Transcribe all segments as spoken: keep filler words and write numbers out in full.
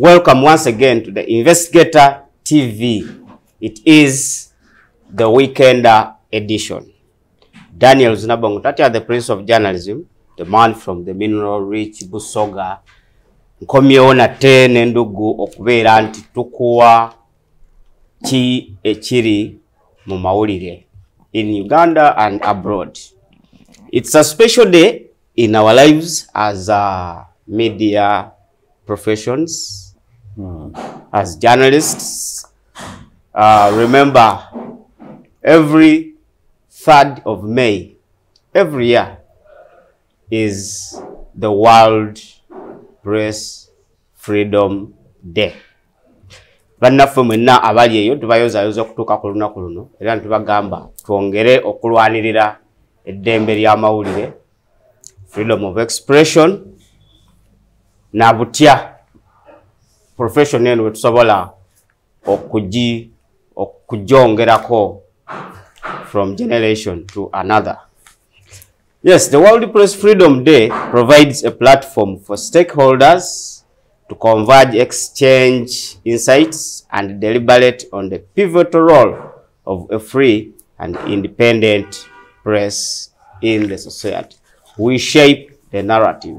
Welcome once again to the Investigator T V. It is the weekend edition. Daniel Zinabongo, Tatia, the Prince of Journalism, the man from the mineral-rich Busoga, Nkomyeona tene ndugu okubeera anti tukuwa ki ekiri mu mawulire in Uganda and abroad. It's a special day in our lives as uh, media professions, mm. as journalists. Uh, remember, every third of May, every year, is the World Press Freedom Day. Bannaffe mwenna abali eyo tubayozayoza okutuuka ku lunaku luno era ntubagamba twongere okulwanirira eddembe ly'amawulire, freedom of expression, na butya profession eno wetusobola okugi okujongerako from generation to another. Yes, the World Press Freedom Day provides a platform for stakeholders to converge, exchange insights, and deliberate on the pivotal role of a free and independent press in the society. We shape the narrative.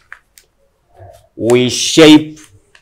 We shape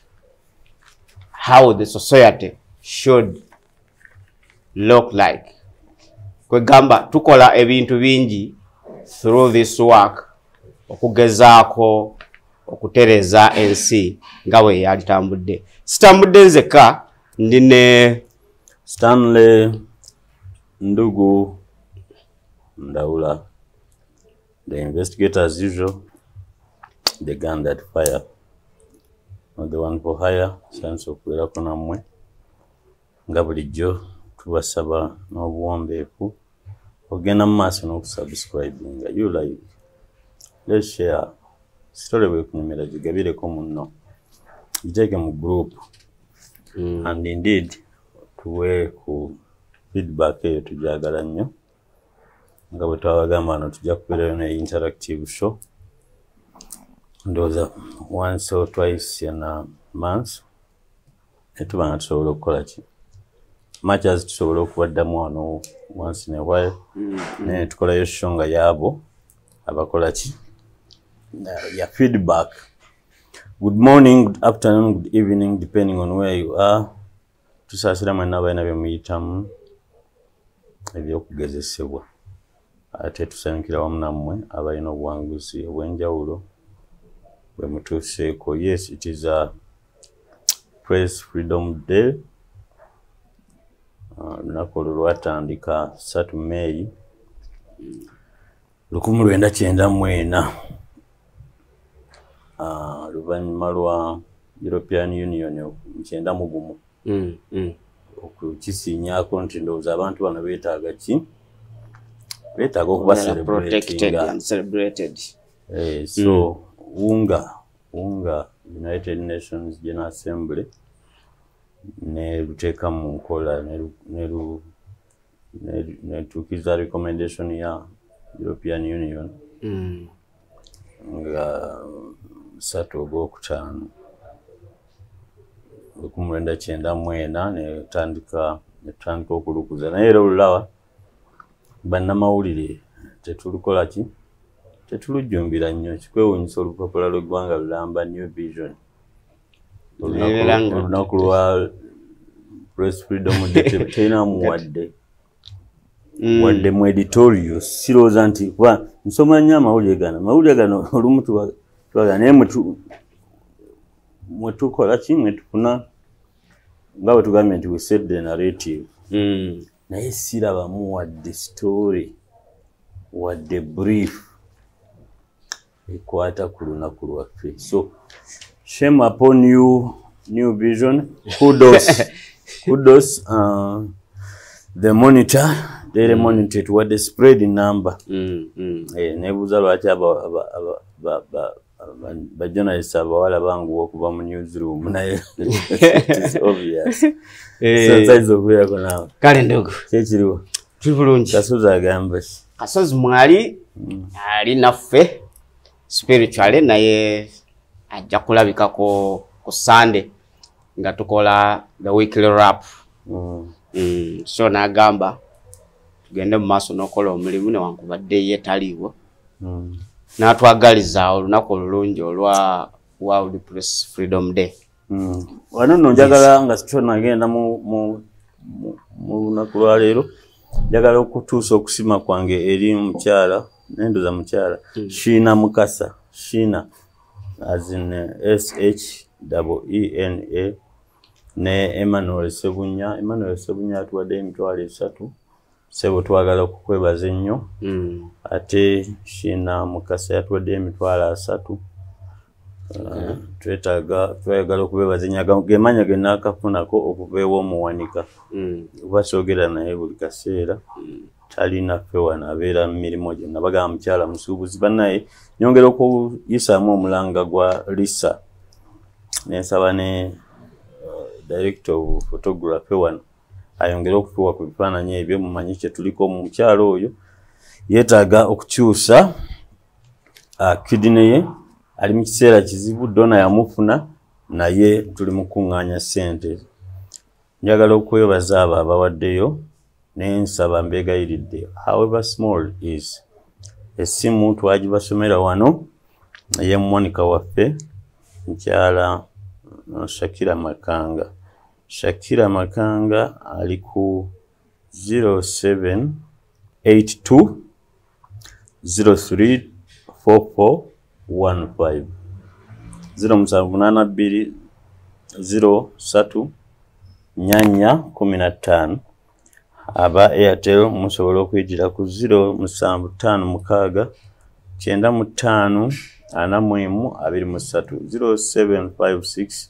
how the society should look like. Kwegamba tukola ebintu bingi through this work okugezaako okutereza ensi nga bwe yalitambudde. Sitambudde nzeka ndine Stanley Ndugu Ndaula, the investigator as usual, the gun that fire, not the one for hire, sense of kubeerako nammwe nga bulijjo tubasaba n'obuwombeefu ogenda mu maaso n'okusubscribinga. You like, let's share story bwekunyumira gigabireko munno, giteeke mu group, mm. and indeed tuwe ku feedback eyo tujagala nnyo nga bwe twabagamba no tujja kubeerayo ne interactive show ndowooza once or twice in a month netuba nga tusobola okukola ki much as tusobola okubaddamu wano once in a while, mm -hmm. naye tukolayo show nga yaabo abakola ki ya feedback. Good morning, good afternoon, good evening, depending on where you are. Tusaasira mwenna abalina bye muyitamu ebyokugezesebwa ate tusanyukira wamu nammwe abalina obuwanguzi obw'enjawulo bwe mutuuseeko. Yes, it is a Press Freedom Day. Lunaku olwo lwatandika ssatu May lukumi lwenda kyenda mu ena oluvannyuma lwa European Union kyenda mu gumu mm, mm. okukisiinyaako nti ndowooza abantu bano beetaaga ki beetaaga okuba celebrated. Eh, so mm. unga unga United Nations General Assembly ne luteeka mu nkola ne tukiza recommendation ya European Union mm. nga ssatu ogwokutaano lukumi lwenda kyenda mu ena netandika netandika okulukuza. Naye era olulawa bannamawulire tetulukola ki tetulujjumbira nnyo kikwewuunyisa olupapula lw'eggwanga lulamba New Vision olunaku lwa Press Freedom Day terinamu wadde wadde mu editorial. Sirowooza nti kuba nsoma nnyo amawulire gano amawulire gano olumu twaga naye mwe tukola ki mwe tufuna nga bwe tugambye nti we set the narrative, naye sirabamu wadde story wadde brief ekwata ku lunaku lwaffe. So shame upon you, New Vision. Kudos kudos uh, the monitor Daily Monitor to what the spread in number. Mm, mm. Eh, nebuza lwaki aba aba aba aba ba journalists abawala bangu okuva mu newsroom naye it's obvious. Eh, so size of where kona kale ndogo kyekiriwo tubulungi Kasozi agamba Kasozi mwali mm. ali naffe spiritually naye ajja kulabika ko ku Sunday nga tukola the weekly wrap. Mm. Mm, so nagamba tugende mu maaso n'okola omulimu newankubadde ye taliiwo. Mm. N'atwagaliza olunaku olulungi olwa World Press Freedom Day. Mm. Wano nno njagala nga sikyo nagenda mu mu mu lunaku lwa leero njagala okutuusa okusima kwange eri mukyala nendoza mukyala mm. Shiina Mukasa. Shiina as in S H E N A ne Emmanuel Sebunya. Emmanuel Sebunya atuwadde emitwalo esatu. Sebo twagala okukwebaza ennyo. Mm. Ate Shiina Mukasa yatuwadde emitwalo asatu. Uh, twetaaga twagala okubeebaza ennyo gemanya ge naakafunako okuva ew'omuwanika. Mm. Basoogera naye buli kaseera. Mm. Talinaffe wano abeera mu mirimu gye nabagamba mukyala musuubuzi bannaye nyongera okuyisaamu omulanga gwa Lisa nensaba ne uh, director of photography wano ayongera okutuwa ku bifaananyi ebyo mumanyi kye tuliko mu mukyalo oyo yeetaaga okukyusa uh, kidine ye ali mu kiseera kizibu dona yamufuna naye tuli mu kuŋŋaanya ssente. Njagala okwebaza abo abawaddeyo nensaba mbeegayiridde however small is essimu twagibasomera wano ye Monica waffe mukyala Shakira Makanga. Shakira Makanga ali ku zero seven eight two zero three four four one five zero musanvu munaana bbiri zero satu nyanya kumi na ttaano. Aba Airtel musobola okuyitira ku zero musanvu ttaano mukaaga kyenda mu ttaano ana mu emu abiri mu ssatu zero seven five six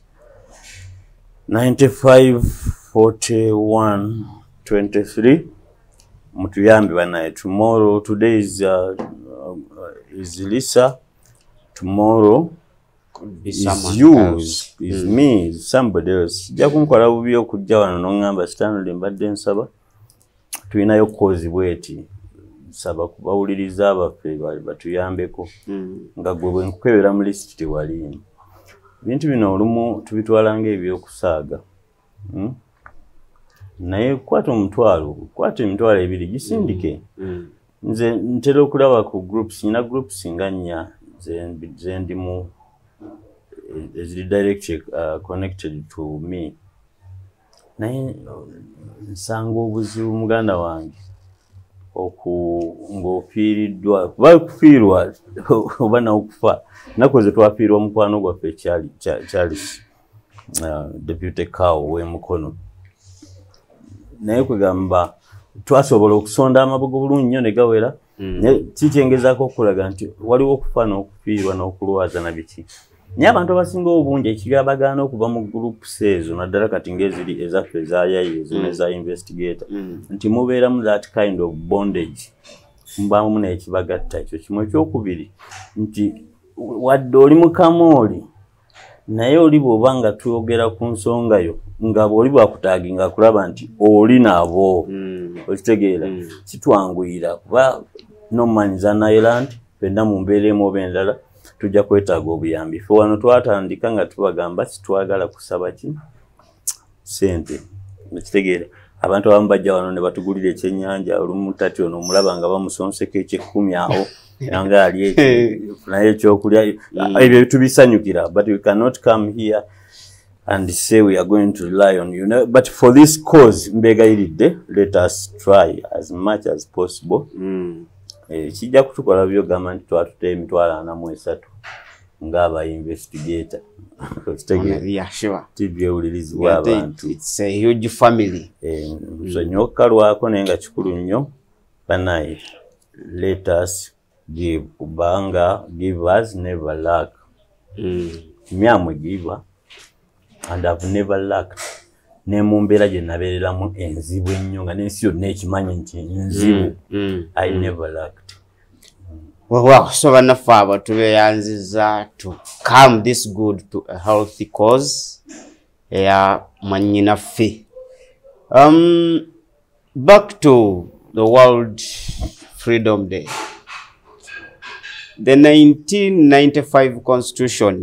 nine five four one two three. Mutuyambi banaye. Tomorrow, today is uh, uh, is Lisa. Tomorrow Could be is someone you, else. is, is Mm. me, is somebody else. Sijja kunkola bubi okujja wano n'oŋŋamba Stanley mbadde nsaba. Tulinayo kozi bweti. Nsaba kubawuliriza abaffe batuyambeko. Mm. Nga gwe bwe nkwebera mu lisiti tewaliimu. Ebintu bino olumu tubitwala ng'ebyokusaaga. Hmm? Naye kwata omutwalo, kwata emitwalo ebiri gisindike. Mm. Nze ntera okulaba ku groups, nina groups nga nnya ze ndimu eziri direct uh, connected to me. Naye nsanga obuzibu muganda wange oku ng'ofiiriddwa kuba kufiirwa oba n'okufa nnaku ze twafiirwa mukwano gwaffe Charles uh, Deputy Cow w'emukono. Naye kwegamba twasobola okusonda amabugo bulungi nnyo ne gawera. Mm. Kikyengezaako okulaga nti waliwo okufa n'okufiirwa n'okulwaza na biki. Naye abantu abasinga obungi ekigabagaana okuva mu groups ezo naddala kati ng'eziri ezaffe ezayayi ezimu eza investigator mm. nti mubeeramu that kind of bondage mubaamu n'ekibagatta. Ekyo kimu. Ekyokubiri nti wadde oli mu kamooli naye oli bw'oba nga twogera ku nsonga yo nga bw'oli bwakutaagi nga kulaba nti oli nabo mm. okitegeera mm. kitwanguyira kuba nomanyiza Ireland fenna mu mbeera emu oba endala tujja kwetaaga obuyambi. Ffe wano twatandika nga tubagamba sitwagala kusaba ki sente okitegeera. Abantu abamu bajja wano ne batugulira ekyennyanja olumu tati ono omulaba nga bamusonseko ekyekumi awo nga ali naye ekyokulya ebyo tubisanyukira, but we cannot come here and say we are going to rely on you know, but for this cause mbegayiridde let us try as much as possible. Mm. Eh, kijja kutukola byogamba nti twatute emitwalo ana mu esatu ng'aba investigator. Yeah, sure. Tibyewulirizibwa abantu. It's a huge family. Eh, nsonyiwa okukalwako naye nga kikulu nnyo banaye let us give kubanga give us never lack. Mm. Myamwe giver and I've never lacked. Ne mu mbeera gye nabeereramu enzibu ennyo nga n'ensi yonna ekimanyi nti nzibu. Mm. Mm. I mm. never lacked. Well, well, so bannaffe abo tubeeyanziza to come this good to a healthy cause eya mwannyinaffe. Um, back to the World Freedom Day. The nineteen ninety-five Constitution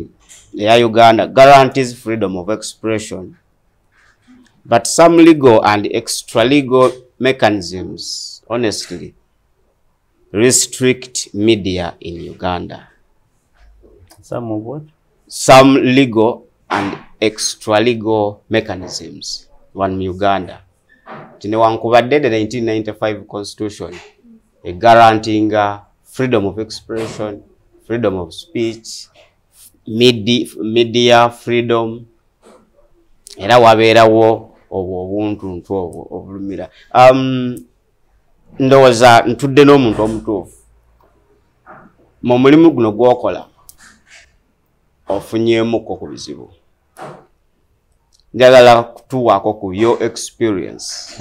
eya Uganda guarantees freedom of expression, but some legal and extra-legal mechanisms, honestly, restrict media in Uganda. Some of what? Some legal and extra-legal mechanisms one Uganda. Tinewankubadde the nineteen ninety-five constitution a guaranteeing uh, freedom of expression, freedom of speech, media, media freedom, era wabeerawo obuntu ntu obulumira. Um, ndowooza ntudde n'omuntu omutuufu mu mulimu guno gw'okola ofunyeemuko ku bizibu. Njagala kutuwaako ku your experience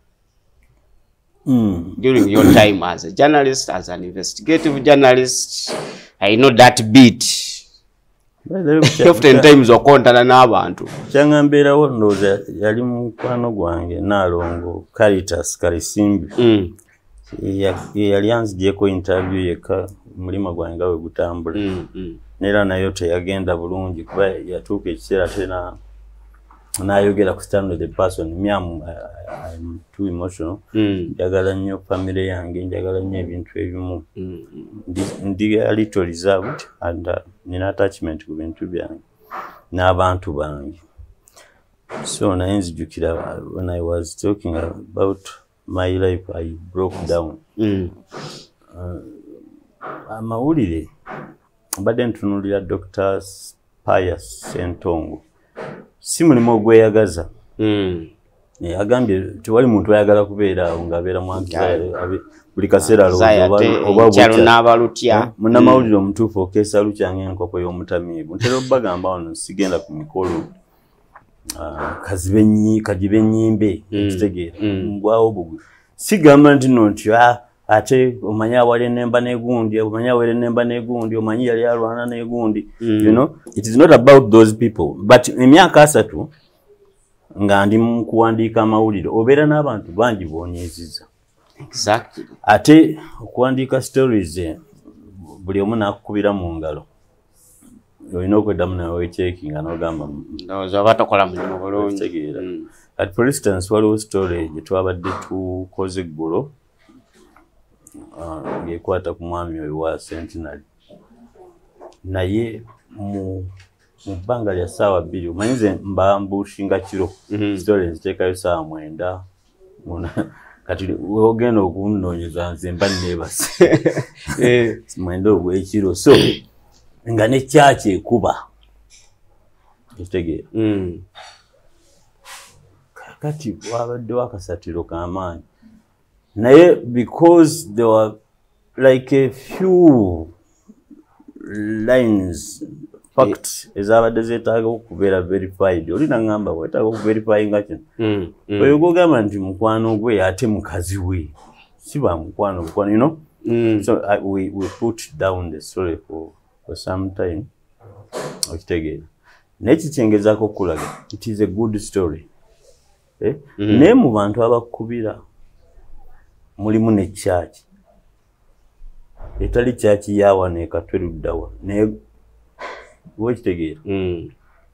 mm. during your time as a journalist, as an investigative journalist. I know that bit. Often times okontana n'abantu. Kyangambeerawo ndowooza yali mukwano gwange Naalongo Caritas Karisimbi. Mm. Yali anzigyeko interview yekka mulima gwange nga bwe gutambula. Mm, mm. Neera nayo teyagenda bulungi kuba yatuuka ekiseera tena n'ayogera ku stand with the person. Me I'm, uh, I'm too emotional. Mm. Njagala nnyo family yange, njagala nnyo ebintu ebimu. Mm. Ndi, ndi a little reserved and uh, nina attachment ku bintu byange n'abantu bange. So naye nzijukira when I was talking about my life I broke down. Mm. Uh, amawulire mbadde ntunuulira Doctor Pius Ssentongo. Si mulimu ogweyagaza. Mm. Yeah, agambye tewali muntu ayagala kubeera awo ng'abeera mu anxiety buli kaseera oba n'abalutya munnamawulire omutuufu okeesa lukya ng'enkoko y'omutamiivu. Ntera obbagamba wano sigenda ku mikolo kagibe ennyimbe ekitegeera mbwawo bugwe. Sigamba nti no nti ate omanyi awali ennemba n'egundi, omanyi awali ennemba n'egundi, omanyi yali alwana n'egundi. You know, it is not about those people. But emyaka asatu nga ndi mu kuwandiika amawulire obeera n'abantu bangi boonyeezizza. Exactly. Ate okuwandiika stories buli omu n'akukubira mu ngalo. Olina okweddamu nawe wechekinga n'ogamba ndowooza oba tokola mulimu bulungi. At for instance waliwo story gye twabadde tukoze eggulo ng'ekwata ku mwami oyo wa Centenary. Naye mu mu bbanga lya ssaawa bbiri omanyi nze mbambushinga kiro story nziteekayo ssaawa mwenda kati ogenda okunnoonyeza nze mba neebase mwenda ogw'ekiro so nga ne kyaki ekuba ekitegeera kati wabaddewo akasatiro k'amaanyi naye because there were like a few lines fact ezabadde zeetaaga okubeera verified olina ngamba weetaaga okuverifyinga kino oyo gogamba nti mukwano gwe ate mukazi we si ba mukwano mukwano you know mm. So I, we, we put down the story for, for some time okitegeera naye kikyengezaako okulaga it is a good story eh? mm. Naye mu bantu abakubira mulimu ne kyaki etali kyaki yawana ekatwe luddawa naye wekitegeera mm.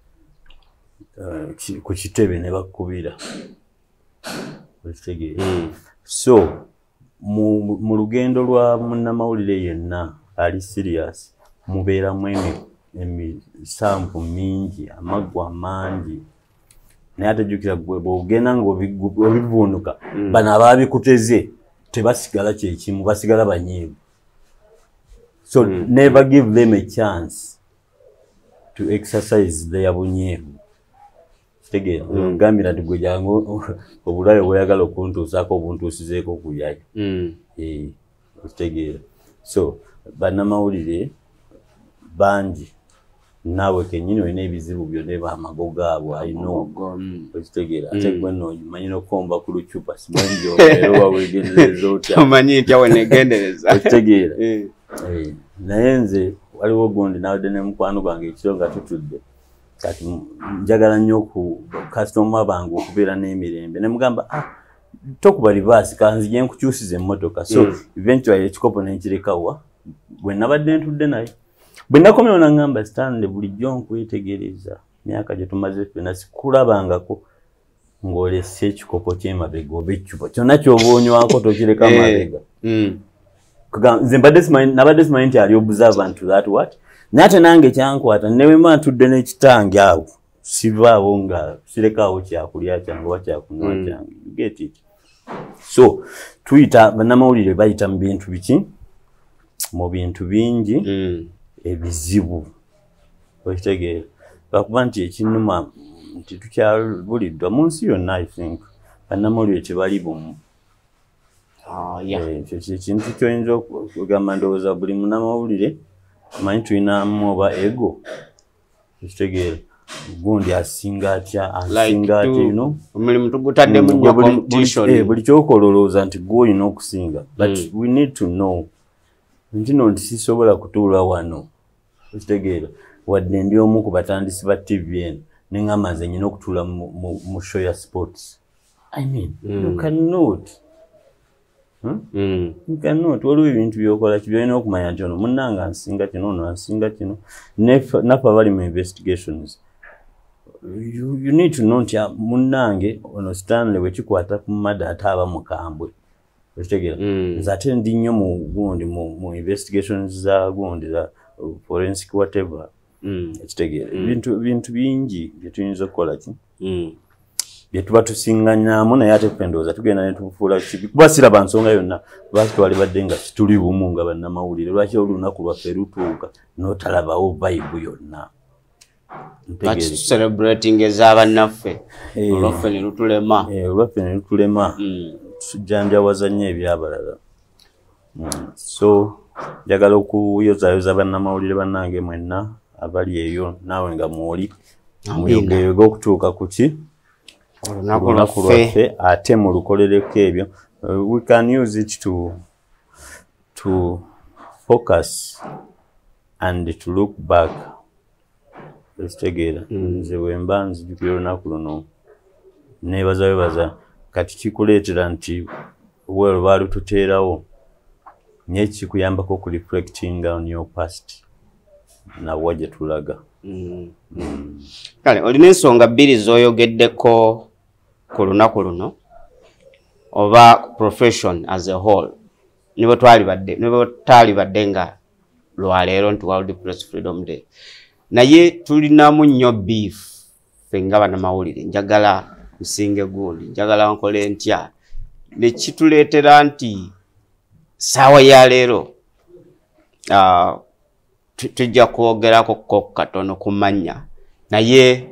uh, ku kitebe ne bakubira wekitegeera mm. So mu, mu lugendo lwa munnamawulire yenna ali serious mubeeramu emisanvu mingi amaggwa mangi naye atajjukira gwe bw'ogenda ng'obivuunuka mm. bano abaabikuteze tebasigala kyekimu basigala banyiivu so mm. never give them a chance to exercise their bunyeevu kitegeera mm. ngambira nti gwe jangu obulabe bweyagala okuntuusaako obuntuusizeeko kuyayo mm. eh, kitegeera so bannamawulire bangi naawe kennyini olina ebizibu byonna bamago gaabwe ayino okitegeera ate gwe nno manyi n'okukomba ku lucupa simanyi gy'obeera oba weegendereza otya omanyi ntya weneegendereza okitegeera naye nze waliwo gundi nawadde ne mukwano gwange ekiro nga tutudde kati njagala nnyo ku kasitoma bange okubeera n'emirembe ne mugamba ah tokuba livaasi kanzije nkukyusiza emmotoka so eventually ekikopo nenkirekawa bwe nabadde ntudde naye bwe nakomyewo nangamba Stanley bulijjo nkwetegereza myaka gye tumaze ffenna sikulabangako ng'olese ekikopo ky'emabega oba eccupa kyonna ky'oba onywako tokireka mabega. Nze nabadde simanyi nti ali observant to that what naye ate nange kyankwata ne bwe mba ntudde n'ekitange awo sivaawo nga sirekaawo kyakulya kyange oba kyakunywa kyange. You get it? So tuyita bannamawulire bayita mu bintu biki mu bintu bingi ebizibu okitegeera lwakuba nti ekinnuma nti tukyabuliddwa mu nsi yonna I think bannamawulire tebali bumu. Ekyo kintu kyoyinza okugamba ndowooza buli munnamawulire manyi tulinamu oba ego okitegeera gundi asinga atya asinga atya ino omulimu tugutaddemu nnyo competition buli kyokola olowooza nti gwe olina okusinga but we need to know ntino nti sisobola kutuula wano okitegeera wadde ndi omu ku batandisi ba T V eno neŋŋamba nze nyina okutuula mu show ya sports. I mean you cannot you cannot waliwo ebintu byokola kibyolina okumanya nti ono munnange ansinga kino ono ansinga kino naffe abali mu investigations you, you need to know nti munnange ono Stanley wekikwata ku mada ate aba mukambwe okitegeera nze ate ndi nnyo mu gundi mu investigations za gundi za forensic whatever ekitegeera bintu bintu bingi bye tuyinza okukola ki bye tuba tusiŋŋanyaamu naye ate ffe ndowooza tugenda ne tufuula kibi kuba siraba nsonga yonna lwaki twalibadde nga tuli bumu nga bannamawulire lwaki olunaku lwaffe lutuuka n'otalabawo vayibu yonna celebrating ez'abannaffe olwaffe ne lutulema olwaffe ne lutulema tujjanjawaza nnyo ebyabalala. So njagala okuyozaayoza bannamawulire bannange mwenna abali eyo naawe nga mwoli muyogeyoge okutuuka ku ki olunaku lwaffe ate mulukolereko ebyo. We can use it to to focus and to look back. Ekitegeera nze wemba nzijukira olunaku luno neebaza webaza kati kikuleetera nti we lwalututeerawo naye kikuyambako ku reflecting on your past nawa gye tulaga. Kale olina ensonga bbiri z'oyogeddeko ku lunaku luno oba profession as a whole nibo twalibadde nibo taalibadde nga lwaleero nti World Press Freedom Day naye tulinamu nnyo beef ffe nga bannamawulire njagala nsinge gundi njagala nkole ntya ne kituleetera nti saawa ya leero uh, tujja kwogerako ko katono kumanya naye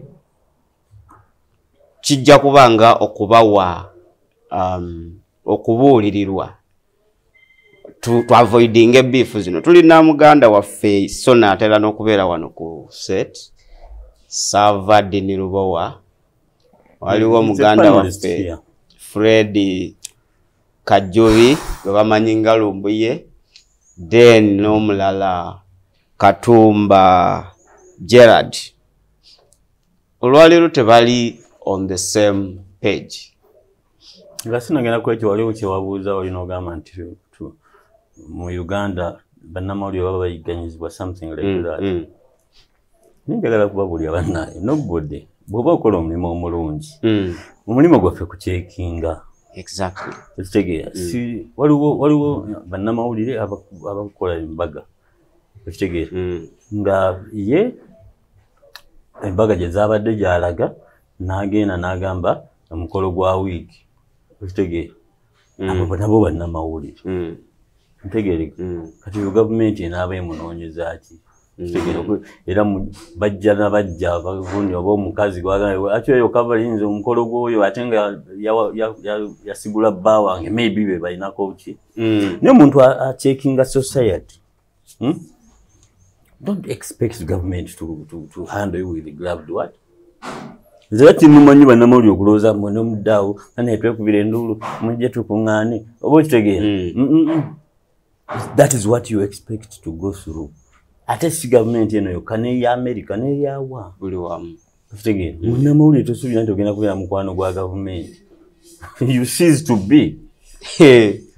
kijja kubanga okubawa um, okubuulirirwa tu, tu avoiding beef zino. Tulina muganda waffe Sona atera n'okubeera wano ku set Savadi ni Lubowa waliwo muganda waffe Fred Kajovi gwe bamanyi nga Lumbuye then n'omulala Katumba Gerard olwaleero tebali on the same page. Nga sinagenda kwekyo waliwo kyewabuuza olina ogamba nti mu Uganda bannamawulire baba bayigganyizibwa something like mm, that. Mm. Ninjagala kubabuulira bannaye nobody bw'oba okola omulimu omulungi mm. omulimu gwaffe kucekinga. Exactly. Ekitegeera mm. si waliwo waliwo bannamawulire abakola embaga ekitegeera mm. nga ye embaga gye zaabadde gy'alaga n'agenda n'agamba omukolo gwa wiiki ekitegeera mm. abo nabo bannamawulire mm. ntegereka mm. kati gavumenti enaaba emunoonyeza ki kitegeera era bajja nabajja bavundi oba omukazi gwagamba ati eyo kabalinze omukolo gwoyo ate nga yasigula bba wange maybe be balinako ki naye omuntu acheckinga society hmm? Don't expect the government to, to, to handle you with the gloved what? Zati numanyi bannamawulire okulowooza mmwe n'omuddaawo naye twekubira enduulu mujje tukuŋŋaane oba okitegeera. That is what you expect to go through. Ate si government eno yokka n'eya America n'eryawa buli wamu okitegeera. Munnamawulire tosuubira nti ogenda kubeera mukwano gwa government. You cease to be.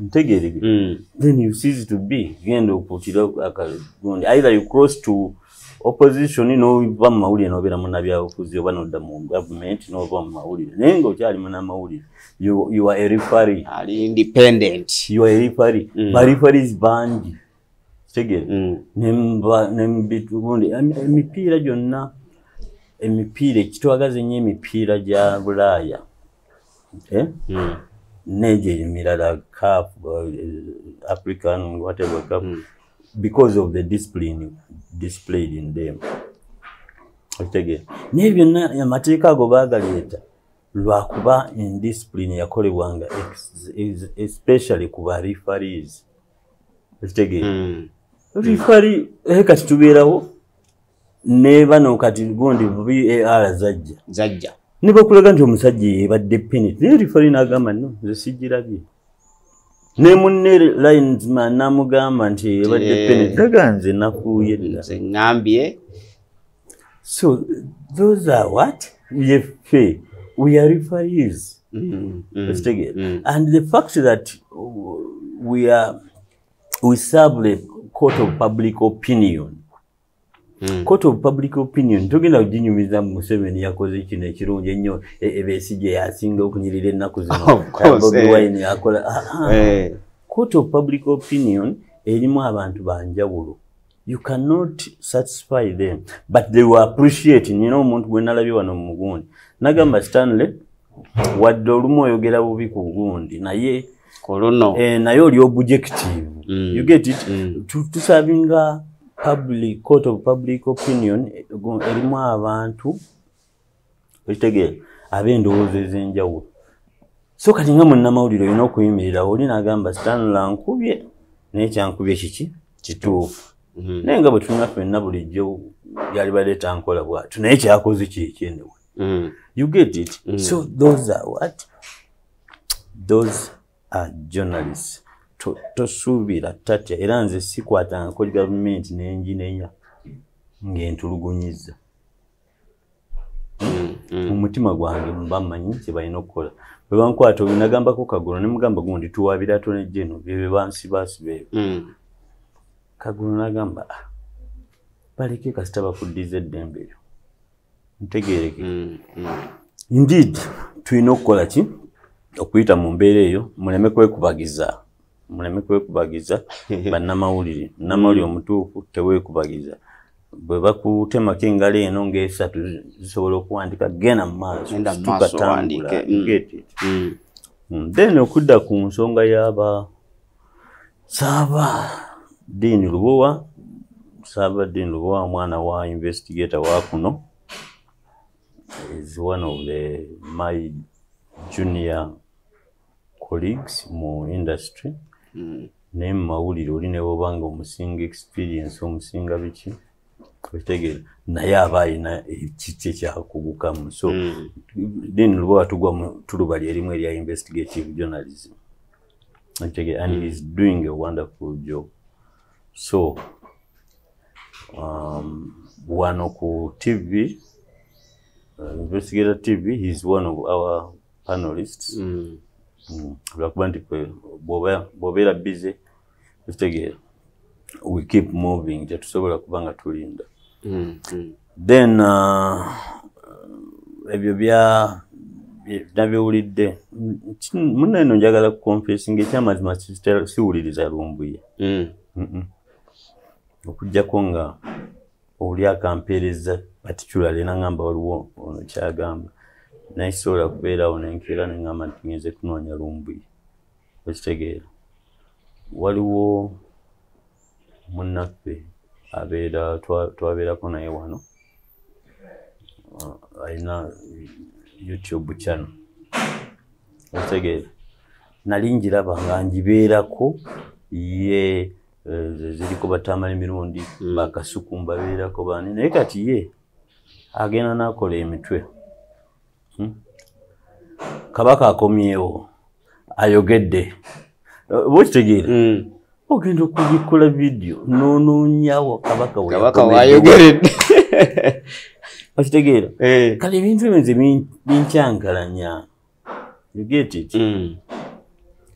ntegerege Mm. then you cease to be genda okutira akagundi either you cross to opposition no biva mu mawulire n'obeera munnabyabufuzi oba nodda mu government n'ova mu mawulire naye ng'okyali munnamawulire you, you are a referee ali independent you are a referee mm. ba referees bangi tegere mm. nemba nembitugundi emipiira gyonna emipiira kitwagaze nnyo emipiira gya Bulaaya eh mm. neje emirala cup uh, African whatever cup mm. because of the discipline displayed in them otege nebyo na amateeka ago bagaleeta lwakuba indiscipline yakolebwanga especially ku ba referees otege mm. referee eh kati tubeerawo ne bano kati gundi V A R zajja zajja niba kulaga nti omusajja yebadde penalty ne referee n'agamba no nze sijirabye ne munne linesman namugamba nti yebadde penalty taganze nafuuye nze ngambye. So those are what yefe we are referees mm, mm, let's take it mm. and the fact that we are we serve the court of public opinion mm. court of public opinion tugenda kujinyumiza Museveni yakoze kino ekirungi ennyo Besigye yasinga okunyirira ennaku zino Bobi Wine yakola hey. Court of public opinion erimu abantu banjawulo. You cannot satisfy them, but they will appreciate. You know, omuntu gwe nalabye wano mu gundi nagamba Stanley wadde olumu oyogera bubi ku gundi naye kolono eh, naye oli objective mm. you get it mm. tusavinga public court of public opinion erimu abantu okitegere ab'endowooza ez'enjawulo. So kati nga munnamawulire olina okuyimirira oli n'agamba Stanley nkubye naye kyankubye kiki kituufu mm -hmm. naye nga bwe tulina ffenna bulijjo yali baleeta nkola bwatu naye kyakoze kyekyenewe mm. you get it mm. So those are what those are journalists tosuubira tatya era nze sikwatanga kuli gavumenti n'enjinenya ng'entulugunyiza mu mutima gwange mba mmanyi kye balina okukola bwe bankwata oyo nagambako Kagolo ne mugamba gundi tuwaabira tonejjeno byebyo bansibaasibeeyo mm. Kagolo nagamba baleke kasita bakuddiza eddembe eryo ntegeereke mm. mm. Indeed tulina okukola ki okuyita mu mbeera eyo muleme kwekubagiza muleme kwekubagiza bannamawulire nnamawulire omutuufu teweekubagiza bwe bakutemako engalo eno ng'esatu zisobola okuwandika genda mu maaso tukatambula then okudda ku nsonga y'aba Saaba Dean Lubowa Saaba Dean Lubowa mwana wa investigator wa kuno is one of the my junior colleagues mu industry mm. ne mawulire oli ne bobanga omusinga experience omusinga biki otegera naye abayina ekiti kyakugukamu so mm. then Lubowa tugwa mu tulubali erimu erya investigative journalism otegera and mm. he is doing a wonderful job. So um wano ku T V uh, Investigator T V, he is one of our panelists. Mm. Mm. Bobera busy. We keep moving. Tusobola kubanga tulinda. Mm. Mm. Then uh ebyo bya nabiwulidde muneno njagala kuconfessing ekyamazima siwuliriza lumbuye. Mm. Mm. Okujjako nga oli akampeereza particularly nangamba waliwo ono kyagamba naye sobola kubeerawo nenkeera neŋŋamba nti ngenze kunoonya lumbuye okitegeera waliwo munnaffe abeera twabeerako naye wano alina YouTube channel okitegeera nali njiraba nga njibeerako ye ziriko batambala emirundi mm. bakasuku mbabeerako bani naye kati ye agenda nakola emitwe hmm? Kabaka akomyewo ayogedde bwekitegeera mm. ogenda okugikola video nonoonyawo Kabaka wayogeredde okitegeera hey. Kale ebintu ebyo bincankalanya you get it mm.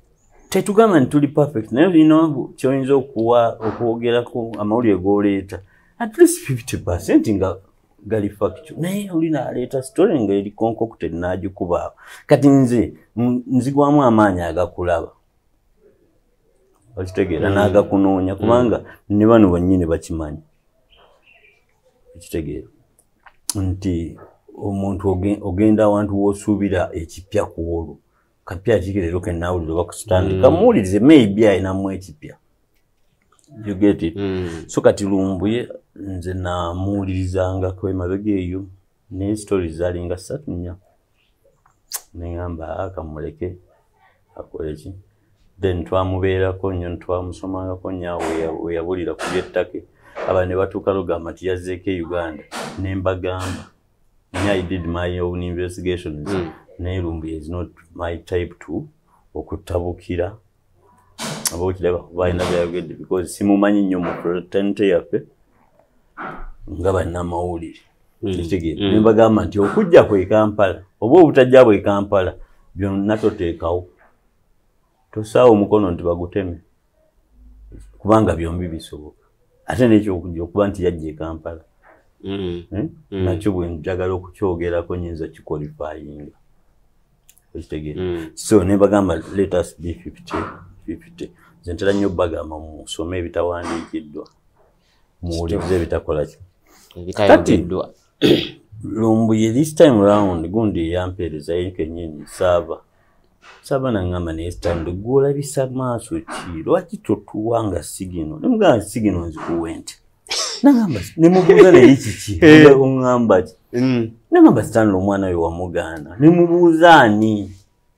tetugamba nti tuli perfect naye olina kyoyinza okuwa okwogerako amawulire g'oleeta at least fifty percent nga gali factual naye olina aleeta story nga eri concocted n'agikubaawo kati nze nzigwamu amaanyi agakulaba okitegeera n'agakunoonya kubanga ne bano bannyini bakimanyi okitegeera nti omuntu ogenda awantu w'osuubira ekipya ku olwo kapya kikirero kennaawulire bakusitandika muwulirize maybe ayinamu ekipya you get it mm. so kati Lumbuye nze namuwulirizangako emabega eyo naye stories zalinga ssatu nnya neŋŋamba akamuleke akole ki then twamubeerako nnyo twamusomangako nnyo we yabulira ku byettake aba ne batuuka lugamba nti yazzeeko e Uganda ne mbagamba I did my own investigations mm. naye Lumbuye is not my type to okutabukira abokiraba balina byayogedde because simumanyi nnyo mu fraternity yaffe nga bannamawulire kitegeera ne mbagamba nti okujja kwe Kampala oba obutajja bwe Kampala byonna toteekawo tosaawo omukono nti baguteme kubanga byombi bisoboka ate n'ekyokujja okuba nti yajja e Kampala mm. eh? mm. nakyo bwe njagala okukyogerako nyinza kiqualifyinga okitegeera mm. so ne mbagamba let us be fifty fifty nze ntera nnyo bagamba musome ebitawandiikiddwa muwulirize ebitakola ki ebitayogeddwa Lumbuye this time round gundi yampeerezayo kennyini saaba saaba naŋŋamba naye stand gw'olabisa maaso ki lwaki totuwanga sigino ne mugamba sigino nzikuwe nti naŋŋamba ne mubuuza naye kiki oŋŋamba ki naŋŋamba stand omwana we wamugaana ne mubuuza ani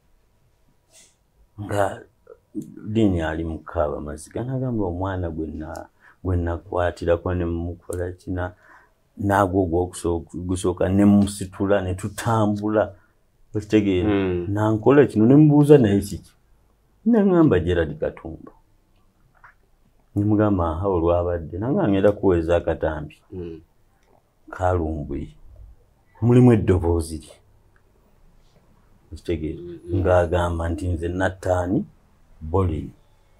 nga Dini ali mukaaba maziga nagamba omwana gwe nakwatirako ne mukola kina nagwo gusooka ne musitula ne tutambula okitegeera mm. nankola kino ne mbuuza naye kiki naŋŋamba Gerald Katumba ne mugamba aha olwabadde nanga ngenda kuweza akatambi mm. ka Lumbuye mulimu eddoboozi lye okitegeera mm -hmm. ng'agamba nti nze nattaani boli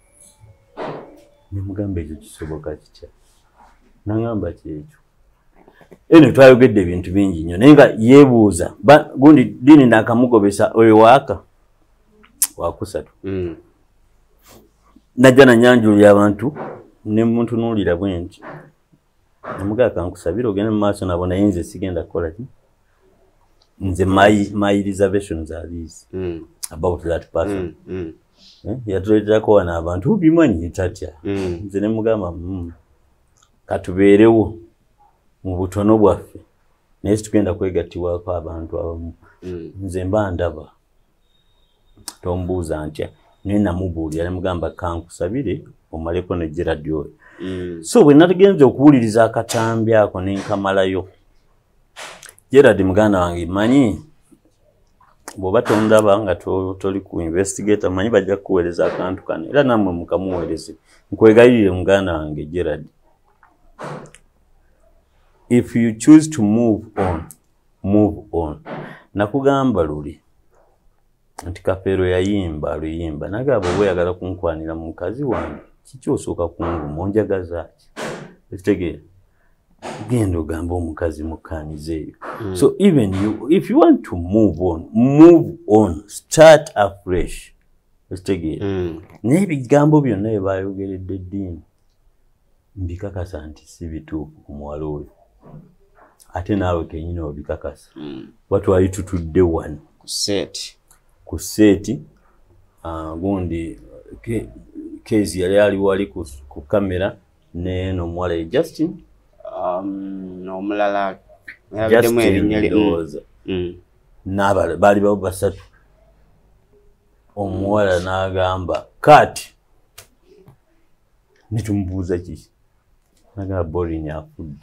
ne mugamba ekyo kisoboka kitya naŋŋamba kyekyo eno twayogedde ebintu bingi nnyo naye nga yeebuuza gundi Dini nakamugobesa oyo waaka wakusatu mm. najja nanyanjulira abantu ne muntunuulira bwe nti namugaa kankusabira ogende mu maaso nabo naye nze sigenda kukola ki nze my, my reservations are these mm. about that person mm. mm. Eh, yatuleeterako wano abantu bimanyi tatya mm. nze ne mugamba mm. katubeerewo mu butono bwaffe naye situgenda kwegattibwako abantu abamu mm. nze mba ndaba tombuuza ntya naye namubuulira ne mugamba kankusabire omaleko ne Gerald oyo mm. so bwe natugenze okuwuliriza akatambi ako ne nkamalayo Gerald muganda wange manyi bw'oba tondaba nga toli ku investigator manyi bajja kuweereza akantu kano era nammwe mukamuweereze nkwegayirire muganda wange Gerald if you choose to move on move on nakugamba luli nti Kafeero yayimba luyimba nagamba bwe yagala kunkwanira mu mukazi wange kiki osooka kunguma onjagaza ki ekitegeera genda ogamba omukazi mukkaanyiza eyo mm. so even you if you want to move on move on start afresh ekitegeera mm. naye ebigambo byonna bye bayogeredde Dini mbikakasa nti si bituufu ku muwala oyo ate naawe kenyini obikakasa mm. watwali tutudde wano ku seeti ku seeti uh, gundi ke, kezi yali ali wali ku, ku kamera ne n'omuwala Justin um n'omulala yabiddemu erinnya lirowooza mm. n'abala baali babo basatu omuwala n'agamba kati ne tumubuuza kiki nagamba boring afudde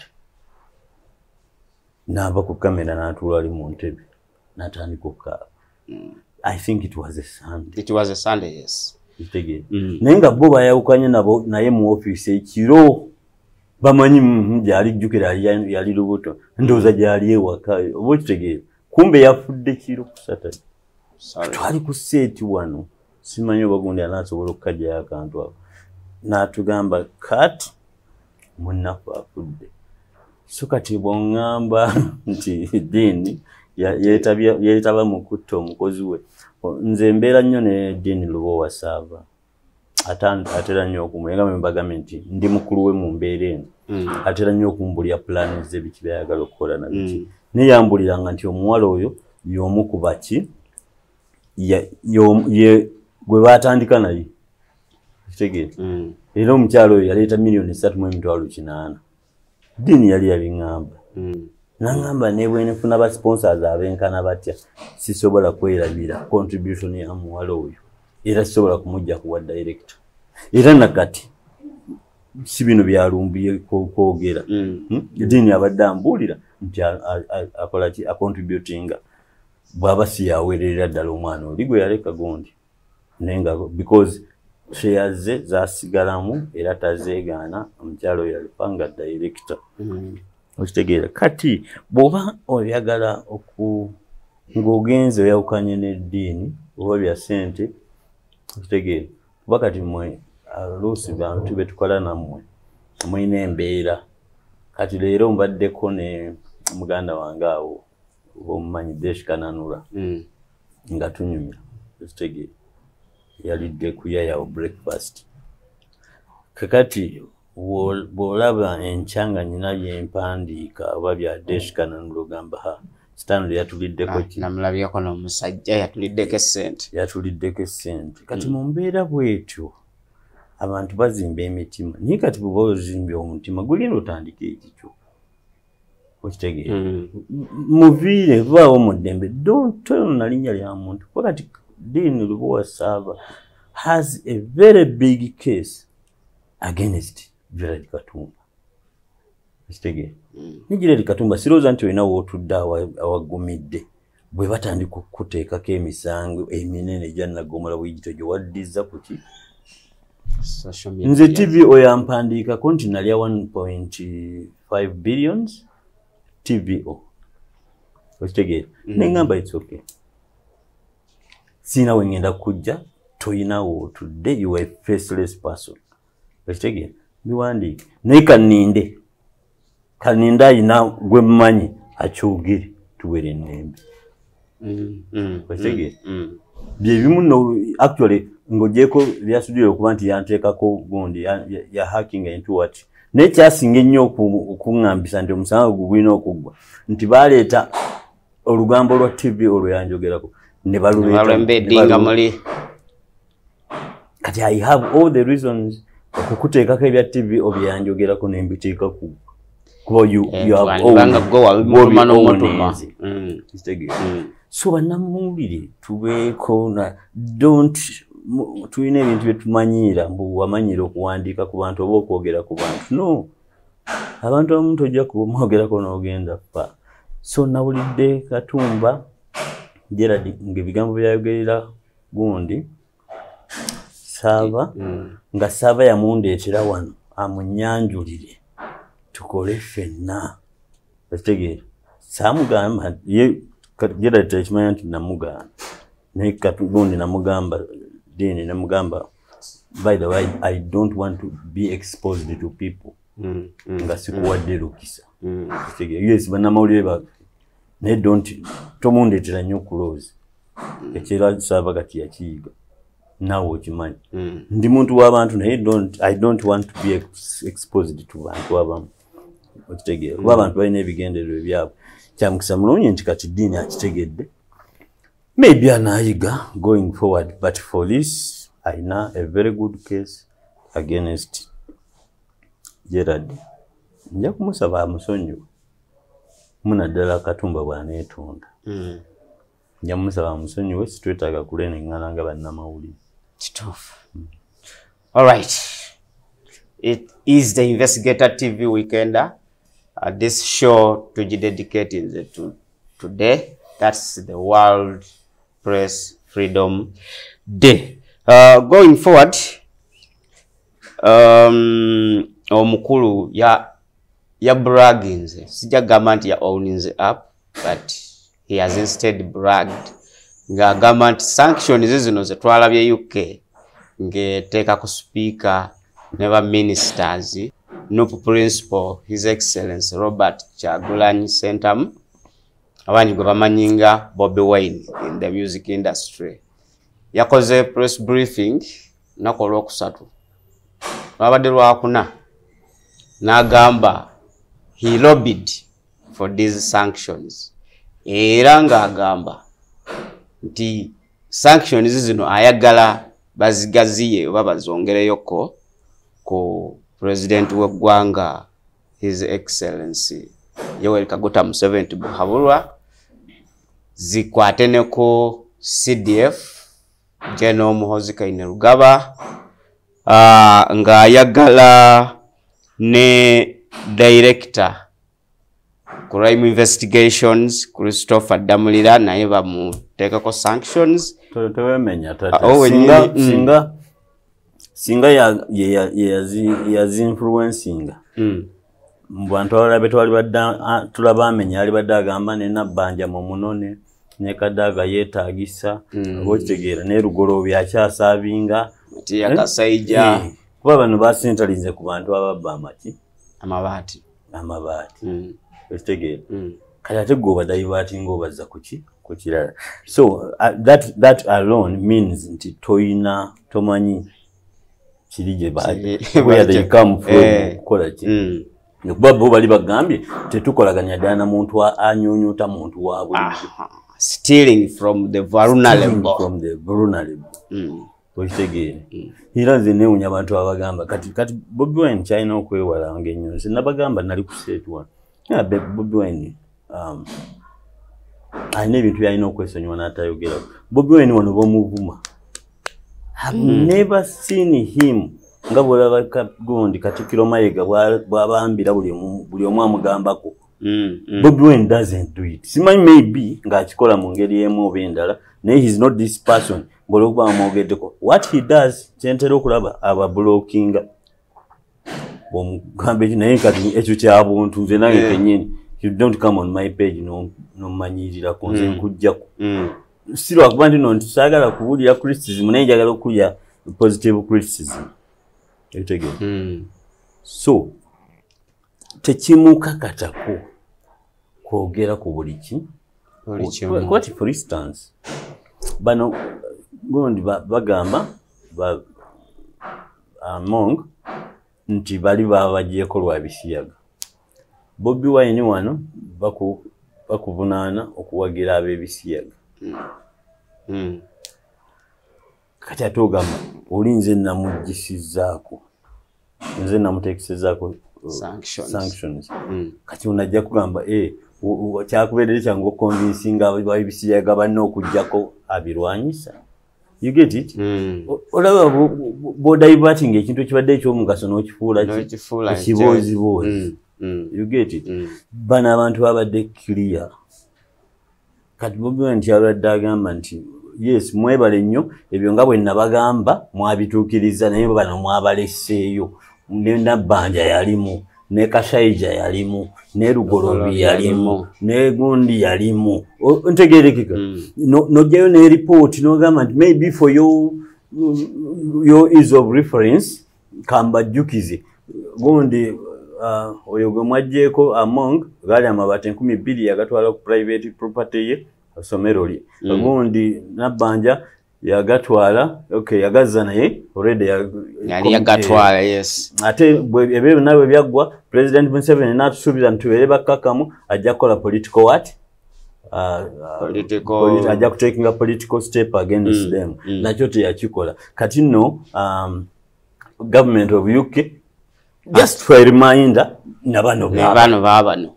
n'ava ku kamera n'atuula ali mu ntebe n'atandika okukaaba mm. I think it was a Sunday. It was a Sunday, yes. Itegere. Mm. Naye nga bo bayawukanye nabo naye mu office ekiro bamanyi gyali jjukira yali lubuto ndowooza gyali ewaka oba kitegeera kumbe yafudde kiro ku Saturday. Twali ku seeti wano simanyi oba gundi anasobola okukajjayo akantu ako n'atugamba kati munnaku afudde. So kati bw'oŋŋamba nti Dean yeetaba mu kutta omukozi we, nze mbeera nnyo ne Dean Lubowa Sava atera nnyo okumwenga bwe mbagambye nti ndi mukulu we mu mbeera eno atera nnyo okumbulya pulaani ze biki byayagala okukola na biki naye yambuliranga nti omuwala oyo y'omu ku baki gwe baatandika naye kitegeera era omukyalo oyo yaleeta miliyoni esatu mu emitwalo kinaana. Dean yali yabiŋŋamba n'aŋŋamba ne bwe nfuna ba sponsors abenkana batya sisobola kwerabira contribution ya muwala oyo era sisobola kumujja kuwa director era nakati si bino byalumbiye kwogera. Dean abadde ambuulira nti akola ki acontributinga bw'aba si yaweerera ddala omwana oli gwe yaleka gundi naye nga because shares ze zasigalamu era tazeegaana omukyalo oyo alipanga director. Okitegeera kati bw'oba oyagala oku ng'ogenze oyawukanye ne Dean oba bya ssente okitegeera kuba kati mmwe oluusi bantu be tukola nammwe mulina embeera kati leero mbaddeko ne muganda wange awo oba omumanyi Desh Kananura nga tunyumya okitegeera yalidde kuyayawo breakfast kakati bw'olaba enkyanga nyina byempandiika oba bya Desh Kananura ogamba ha Stanley yatuliddeko ki namulabyeko n'omusajja yatuliddeko essente yatuliddeko essente kati mu mbeera bwetyo abantu bazimba emitima naye kati bw'oba ozimbye omutima gugenda otandika ekikyo okitegeera muviire vaawo mu ddembe tono na linnya lya muntu kuba kati Dean Lubowa Sava has a very big case against Gerald Katumba. Okitegeera ne Gerald Katumba sirowooza nti olina wootudde awagumidde bwe batandika okuteekako emisango eminene gya Nnagomola Bwigito gye waddiza ku ki nze T V oyo ampandiikako nti nalya one point five billions T V O okitegeera ne ngamba it's okay sina we ngenda kujja toyina wootudde you are a faceless person okitegeera biwandiike naye kaninde kaninde ayina gwe mmanyi akyogere tuwere ennembe okitegeera bye bimu no actually ng'ogyeko byasudire okuba nti yanteekako gundi ya hacking into what naye kyasinga ennyo okuŋŋambisa nti omusango gugulina okuggwa nti baaleeta olugambo lwa T V olwo yanjogerako ne baluleeta muli kati I have all the reasons okukuteekako ebya T V obyanjogerako ne mbiteeka ku kuba you so bannamuwulire tubeeko na don't tulina ebintu bye tumanyiira mbu wamanyira okuwandiika ku bantu oba okwogera ku bantu no abantu abamu tojja kumwogerako n'ogenda fa so nawulidde Katumba Gerald ng'ebigambo byayogerera gundi Sava nga Sava yamundeetera wano amunyanjulire tukole ffenna okitegeera saamugamba ye Gerald tekimanya nti namugaana naye gundi namugamba Dean namugamba by the way I don't want to be exposed to people nga sikuwadde lukisa okitegeera yes bannamawulire baffe naye don't tomundeetera nnyo kuloozi ekyeera Sava kati yakiyiga naawe okimanyi ndi muntu w'abantu naye don't I don't want to be ex exposed to bantu abamu okitegeera kuba abantu balina ebigendererwa byabwe kyamukisa mulungi nti kati Dean akitegedde maybe anaayiga going forward but for this ayina a very good case against Gerald nja kumusaba amusonyiwe munaddala Katumba bw'aneetonda nja kumusaba amusonyiwe sitwetaaga kuleneŋŋana nga bannamawulire kituufu. All right, it is the Investigator T V weekend. Uh, this show to dedicated to today. That's the World Press Freedom Day. Uh, going forward, um, omukulu ya ya bragging. Sija gamba nti ya owning up, but he has instead bragged ng'agamba nti sanctions zino ze twalabye U K ng'eteeka ku speaker ne ba ministers N U P principal His Excellency Robert Kyagulanyi Ssentamu abangi gwe bamanyinga Bobi Wine in the music industry yakoze press briefing nako olwokusatu lwabadde lwakuna n'agamba he lobbied for these sanctions era ng'agamba nti sanctions zino ayagala bazigaziye oba bazongereyoko ku president w'eggwanga His Excellency Yoweri Kaguta Museveni Buhabulwa zikwate ne ku C D F General Muhoozi Kainerugaba uh, ng'ayagala ne director crime investigations Christopher Damulira naye bamuteekako sanctions tewemenya tata singa singa singa ya ya yazi influencing mu bantu abalala twali badda tulaba amenya ali badda agamba ne Nabbanja mu munone ne Kadaga yeetaagisa okitegeera ne Lugolo byakyasabinga ti akasaija kuba bano basentralize ku bantu ababba amaki amabaati amabaati okitegeera kaya tegoba diverting obazza kuki kukirala so uh, that that alone means nti toyina tomanyi kirije ba where they come from kola ki Babo bali bagambye tetukolaganya dana muntu anyonyota muntu wabwe stealing from the vulnerable from the vulnerable mm. Okitegere mm. Hira zene unya abantu abagamba kati kati Bobi Wine China okwewala ngenyo sinabagamba nali kusetwa ya Bobi Wine um ayine bintu yalina okwesonyiwa n'atayogera Bobi Wine wano bomuvuma have mm. never seen him nga bwalaba gundi Katikkiro Mayiga bwabambira buli buli omwe amugambako mm, mm. Bobi Wine doesn't do it simanyi maybe ng'akikola mu ngeri emu oba endala naye he is not this person ng'olwokuba amwogeddeko what he does kyentera okulaba aba blockinga bw'omugamba ekyo naye kati ekyo kyabuntu nze nange kennyini you don't come on my page no nomanyirira ku nze nkujjako si lwakuba nti no nti saagala kuwulira criticism naye njagala okulya positive criticism ekitegeera mm. So tekimukakatako kwogera ku buli ki what for instance bano gondi bagamba ba among nti bali babagyeko lwa bisiyaga Bobi Wine wano baku bakuvunaana okuwagira ab'ebisiyaga mm. mm. Kati atogamba olinze namugisizaako nze namuteekesezaako sanctions, sanctions. Mm. Kati unajja kugamba eh kyakubeerera kyangu okonvinsinga ab'ebisiyaga banne okujjako abirwanyisa you get it mm. olaba bw'odiverting ekintu ekibadde ekyomugaso n'okifuula ekiboozibozi mm. mm. you get it mm. bano abantu babadde clear kati Bobi Wine kyabadde agamba nti yes mwebale nnyo ebyo nga bwe nabagamba mwabituukiriza naye bano mwabaleseeyo ne Nabbanja yalimu ne Kashaija yalimu ne Lugolobi yalimu ne Gundi yalimu ntegeerekeka nojjayo ne report n'ogamba nti maybe for your your ease of reference kambajjukize Gundi oyo gwe mwajjeeko among gali amabaati enkumi bbiri yagatwala ku private property ye somero lye Gundi Nabbanja yagatwala okay yagazza naye already yali yagatwala yes ate ebyo nawe byaggwa President Museveni n'atusuubiza ntubeere bakkakamu ajja kukola political what uh, political ajja kutakinga political step against mm, them mm. Nakyo teyakikola kati nno um, government of U K just for a reminder nabano bano babano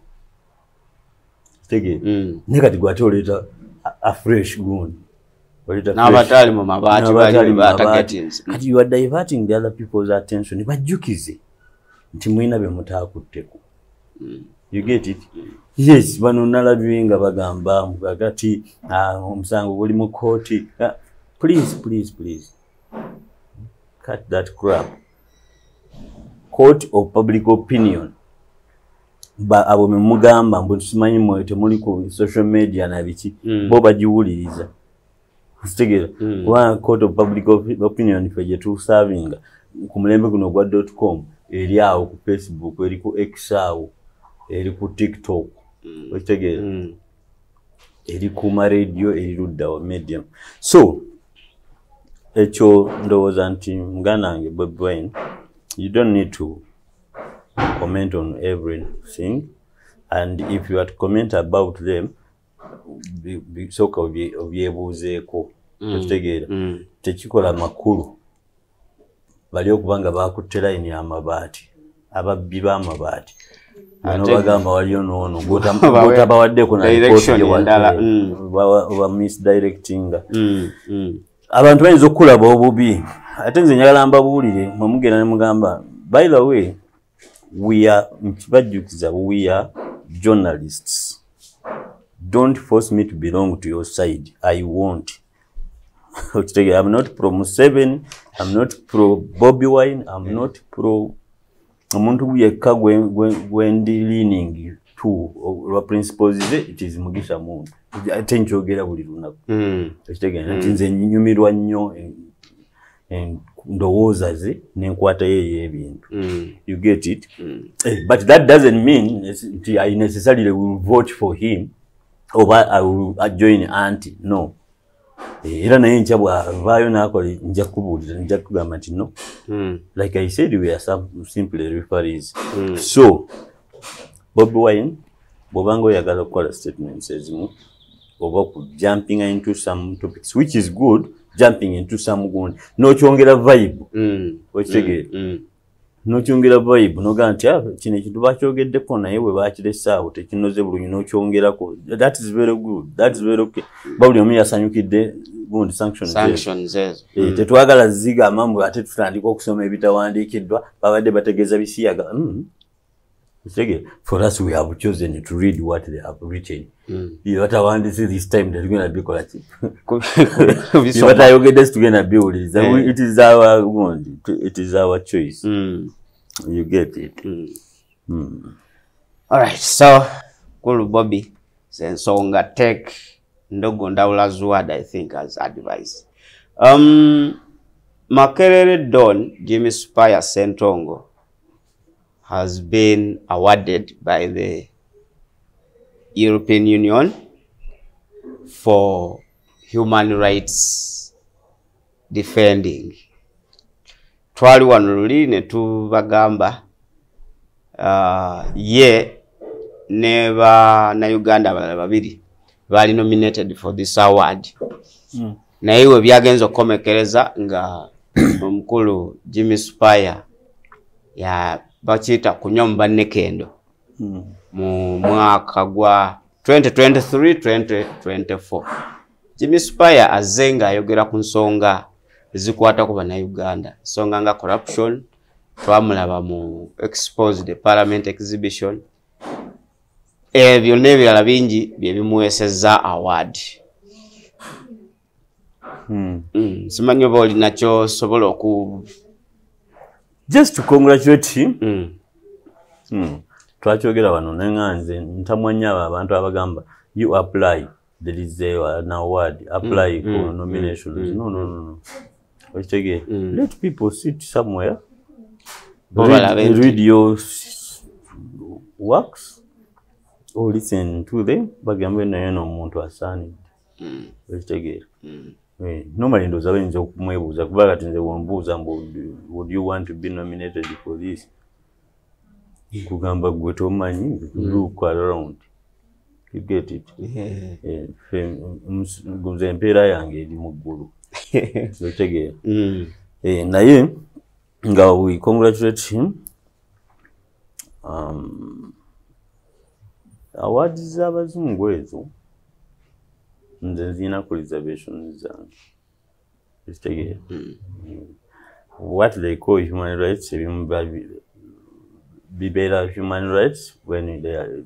tege mm. Nekati gwate oleeta a fresh gun n'abatali mu mabaati bali batargetings kati you are diverting the other people's attention bajjukize nti mwina bye mutaakutteko mm. You get it mm. Yes bano nalabinga bagamba mugati omusango guli mu kooti please please please cut that crap court of public opinion ba abo memugamba mbu tusimanyi mwe temuli ku social media na biki mm. bo bajiwuliriza Stegera mm. One court of public opinion for you serving kumulembe kuno gwa dot com eri awo ku Facebook eri ku X awo eri ku TikTok mm. Stegera mm. eri ku ma radio eri ludda wa medium so echo ndowooza nti mganange Bobi Wine you don't need to comment on everything and if you are to comment about them soka obyebuuzeeko ekitegeera tekikola makulu bali okubanga bakutte layini y'amabaati ababbi b'amabaati bano bagamba waliyo noono gotabawaddeko naoba misdirectinga abantu bayinza okukulaba obubi ate nze njagala mbabuulire mwe mugenda ne mugamba by the way we are nkibajjukiza we are journalists. Don't force me to belong to your side. I won't. I'm not pro Museveni. I'm not pro Bobi Wine. I'm yeah. not pro. I'm not yekka when leaning to or principles. It is Mugisha Moon. I think you get a buli lunaku. Again, nze nyumirwa nnyo ndowooza ze nenkwata yeye ebintu. You get it? Mm. But that doesn't mean I necessarily will vote for him. Or I will join anti no. Era naye ncha bwavaayo n'akola nja kubuulira nja kugamba nti no. Like I said, we are some simply referees. Mm. So Bobi Wine bw'obanga oyagala okukola statements ezimu oba jumping into some topics which is good, jumping into some good n'okyongera vibe okitegeera n'okyongera vibe n'ogamba nti kino ekintu bakyogeddeko naye bwe bakirese awo tekinoze bulungi n'okyongerako that is very good, that is very okay. Bawuli omu yasanyukidde gundi sanctions tetwagala zigamba mbu ate tutandika okusoma ebitawandiikiddwa babadde bategeeza bisiyaga. For us, we have chosen to read what they have written. Mm. What I want to see this time, they're going to be collective. What I get us to get a build is it is our one, it is our choice. Mm. You get it. Mm. Mm. All right, so Kulu Bobby says, so nga take Ndogo Ndawula's word, I think, as advice. Um, Makerere Don, Jimmy Spire Sentongo, has been awarded by the European Union for human rights defending. Twali wanululi ne tubagamba uh, ye neba na Uganda balala babiri bali nominated for this award. Mm. Na iwe byagenzo komekereza nga omukulu Jimmy Spire ya bachita kunyomba nekendo mm. mu mwaka gwa twenty twenty-three twenty twenty-four. Jimmy Spire azenga ayogera ku nsonga zikwata ku bana Uganda, songa nga corruption, twamulaba mu exposed the parliament exhibition, ebyo n'ebirala bingi bye bimuwesezza award. Mm. Mm. Simanyi oba olina ky'osobola oku just to congratulate him. Mm. Mm. Twachogera wano nenganze ntamwanya abantu abagamba you apply, there is a, an award, apply mm. for mm. nominations. Mm. No, no, no, no. Mm. Let people sit somewhere, read, read your works, or listen to them. Bagambe na yeno muntu asani. Mm. Normally ndoza wenza kumwebuza kubaga tinze wambuza mbo would you want to be nominated for this? Kugamba gwe tomanyi look around. You get it? Yeah. Eh, gumze empera yange eri mu ggulu. Otegera. Mm. Eh, naye nga we congratulate him. Um, awards z'abazungu ezo nze zina ku reservations zange. Otegera. Mm. What they call human rights, bibera human rights when they are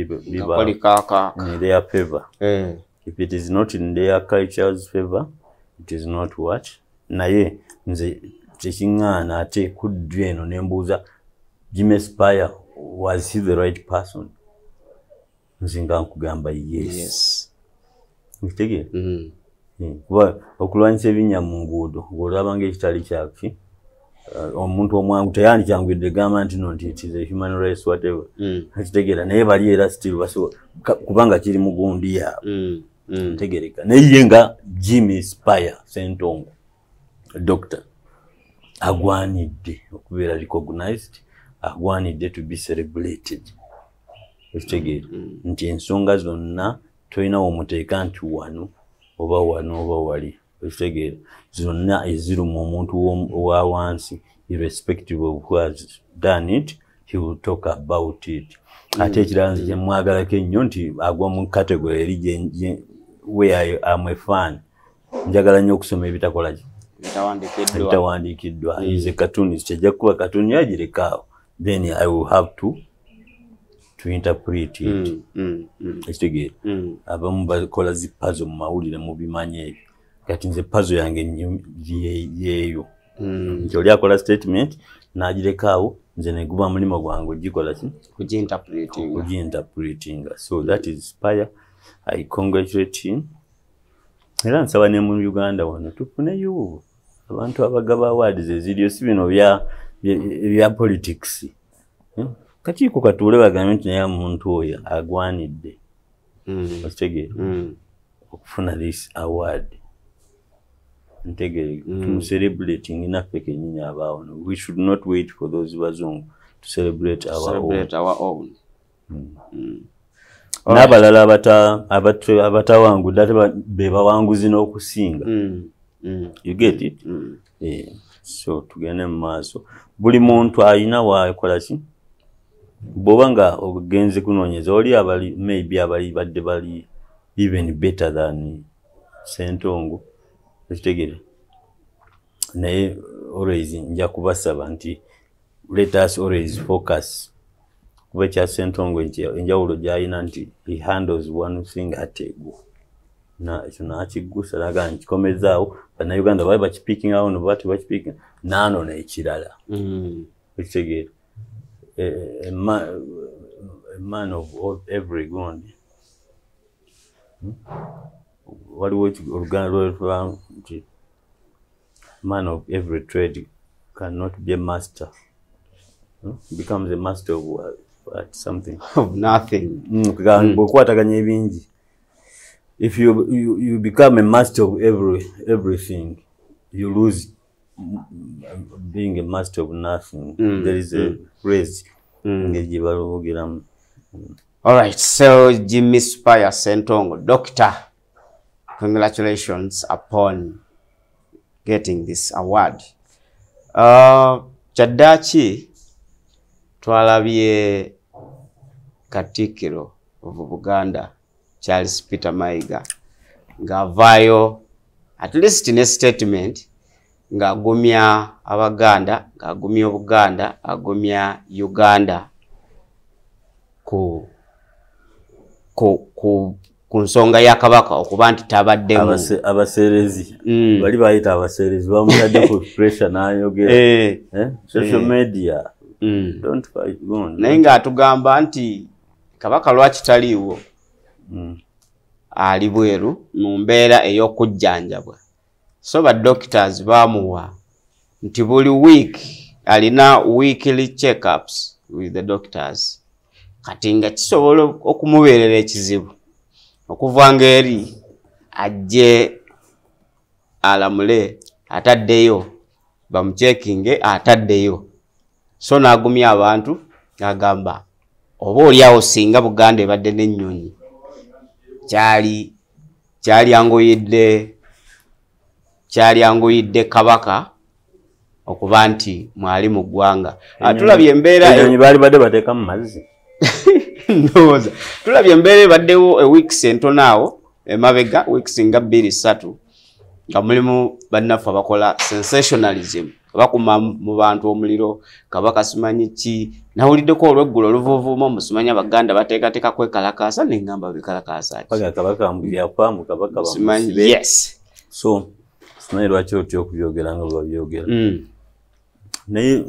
in their favor. Mm. If it is not in their culture's favor, it is not what. Naye nze tekingana ate kuddu eno nembuuza Jimmy Spire, was he the right person? Nze nga nkugamba yes. Yes. Mkitegere? Mm. kuba okulwanyisa ebinnya mu nguudo ng'olabanga ekitali kyaki omuntu omwangu teyandi kyangwidde gamba nti no nti it is a human rights whatever akitegeera naye bali era still kubanga kiri mu gundi yaabwe ntegereka naye ye nga Jimmy Spire Ssentongo doctor agwanidde okubeera recognized agwanidde to be celebrated ekitegeera nti ensonga zonna tolina womuteeka nti wano oba wano oba wali ekitegeera zonna eziruma omuntu owa wansi irrespective of who has done it he will talk about it ate ekirala nze kyemwagalako ennyo nti agwa mu category eri where I'm a fan njagala nnyo okusoma ebitakola ki bitawandiikiddwa is a cartoonist kyejja kuba cartoon yagirekaawo then I will have to to interpret it ekitegeera abamu bakola zi puzzle mu mawulire mu bimanya ebyo kati nze puzzle yange yeeyo nti oli akola statement n'agirekaawo nze neguba mulimo gwange ogikola ki kugi-interpretinga so that is Spire. I congratulate him. Era nsaba ne mu Uganda wano tufuneyo abantu abagaba awards eziriyo si bino bya bya politics. Kakiiko katuule bagambe nti naye omuntu oyo agwanidde okitegeera okufuna this award ntegeere to celebrating inaffe kennyini abaawo. We should not wait for those bazungu to celebrate our celebrate own. our own. Mm. Mm. N'abalala abata abatawangudde ate be bawanguzi n'okusinga. Mm. Mm. You get it? Mm. Yeah. So tugende mu maaso buli muntu alina waakola ki bw'oba nga ogenze kunoonyeza oli abali maybe abali badde bali even better than Ssentongo ekitegeere naye always nja kubasaba nti let us always focus kuba kya Ssentongo enjawulo gy'alina nti he handles one thing atego na ekyo nakiggusa laga nkikomezaawo bannayuganda bali bakipiikinga awo noba tebakipiikinga naano n'ekirala ekitegeere a man of every gond waliwo oluganda lwetwa nti man of every trade cannot be a master. Hmm? Becomes a master of what, what something of nothing. Bw'okwataganya ebingi. If you, you you become a master of every everything, you lose being a master of nothing. Mm. There is a mm. phrase. Mm. All right. So Jimmy Spire Ssentongo, doctor, congratulations upon getting this award. Uh, Kyaddaaki twalabye Katikkiro of Buganda Charles Peter Mayiga ng'avaayo at least in a statement ng'agumya Abaganda ng'agumya Obuganda agumya Uganda ku ku ku ku nsonga ya Kabaka okuba nti tabaddemu abaserezi bali bayita abaserezi bamutadde ku pressure n'ayogera eh social media don't fight gone naye ng'atugamba nti Kabaka lwaki taliiwo ali bweru mu mbeera ey'okujjanjabwa so ba doctors baamuwa nti buli week alina weekly checkups with the doctors kati nga kisobola okumubeerera ekizibu okuvanga eri ajje alamule ataddeyo bamucekinge ataddeyo so n'agumya abantu agamba oba oliawo singa Buganda ebadde n'ennyonyi kyali kyali angoyidde kyali angoyidde Kabaka okuba nti mwali mu ggwanga tulabye embeera ennyonyi baali badde bateeka mu mazzi ndowooza tulabye embeera ebaddewo e weeks entonaawo emabega weeks nga bbiri ssatu nga mulimu bannaffe abakola sensationalism bakuma mu bantu omuliro Kabaka simanyi ki nawuliddeko olweggulo oluvuuvuuma omusimanyi Abaganda bateekateeka kwekalakaasa neŋŋamba bekalakaasa ki Kabaka mbuyakwamu Kabaka simanyi yes so simanyi lwaki otya okubyogera nga babyogera naye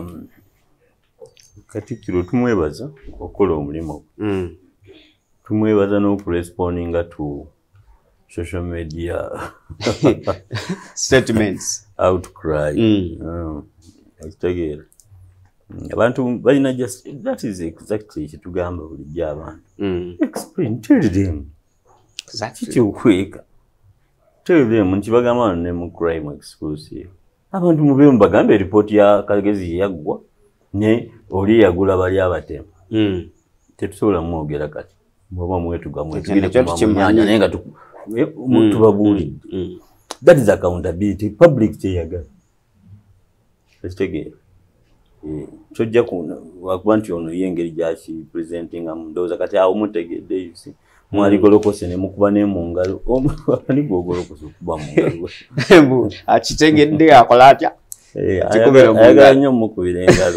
Katikkiro tumwebaza okukola omulimu tumwebaza n'okurespondinga to social media statements outcry. Mm. Um, ekitegeera. Abantu balina just that is exactly kitugamba bulijjo abantu. Mm. Explain, tell them. Exactly. Kiti okweka. Tell them nti bagamba ne mu crime exclusive. Abantu mube mbagambe report ya Kagezi yaggwa ne oli yagula bali abatemu. Mm. Tetusobola mwogera kati. Bwaba mwetuga mwetugire Ekyo tukimanya naye nga tubabuulidde. Mm. That is accountability. Public kyeyagala. Ekitegeera. Kyojja wakuba nti ono y'engeri gyaki presenting ndowooza kati awo mutegedde yusi mwali golokose ne mukuba ne mu ngalo ani gwogolokose okuba mu ngalo akitegedde akola atya ayagala nnyo mukubira engalo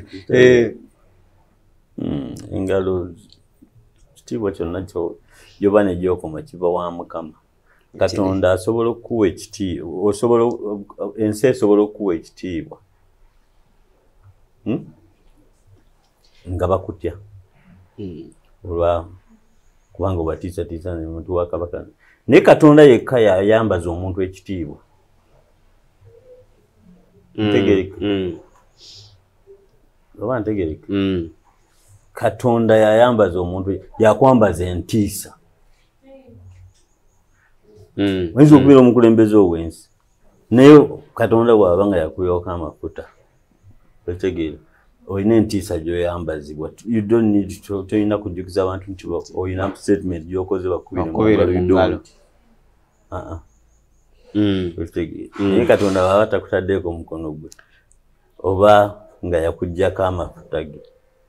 engalo kitiibwa kyonna kyo yoba ne gyokoma kiva wa Mukama. Katonda asobola okuwa ekitiibwa osobola ensi esobola okuwa ekitiibwa Hmm? nga bakutya Mm. olwa kubanga obatiisa tiisa ne muntu wa Kabaka naye Katonda yekka yayambaza omuntu ekitiibwa. Ntegereka. Mm. Oba ntegereka. Mm. Katonda yayambaza omuntu yakwambaza entiisa. Mm. Oyinza okubeera omukulembeze ow'ensi naye Katonda bw'aba nga yakuyoka amafuta otegeera oyina entiisa gy'oyambazibwa. You don't need to toyina kujjukiza abantu nti oyina statement gy'okoze bakubire mu ngalo. Ah ah. Mm. Otegeera naye Katonda bw'aba takutaddeeko mukono gwe oba nga yakuggyako amafuta ge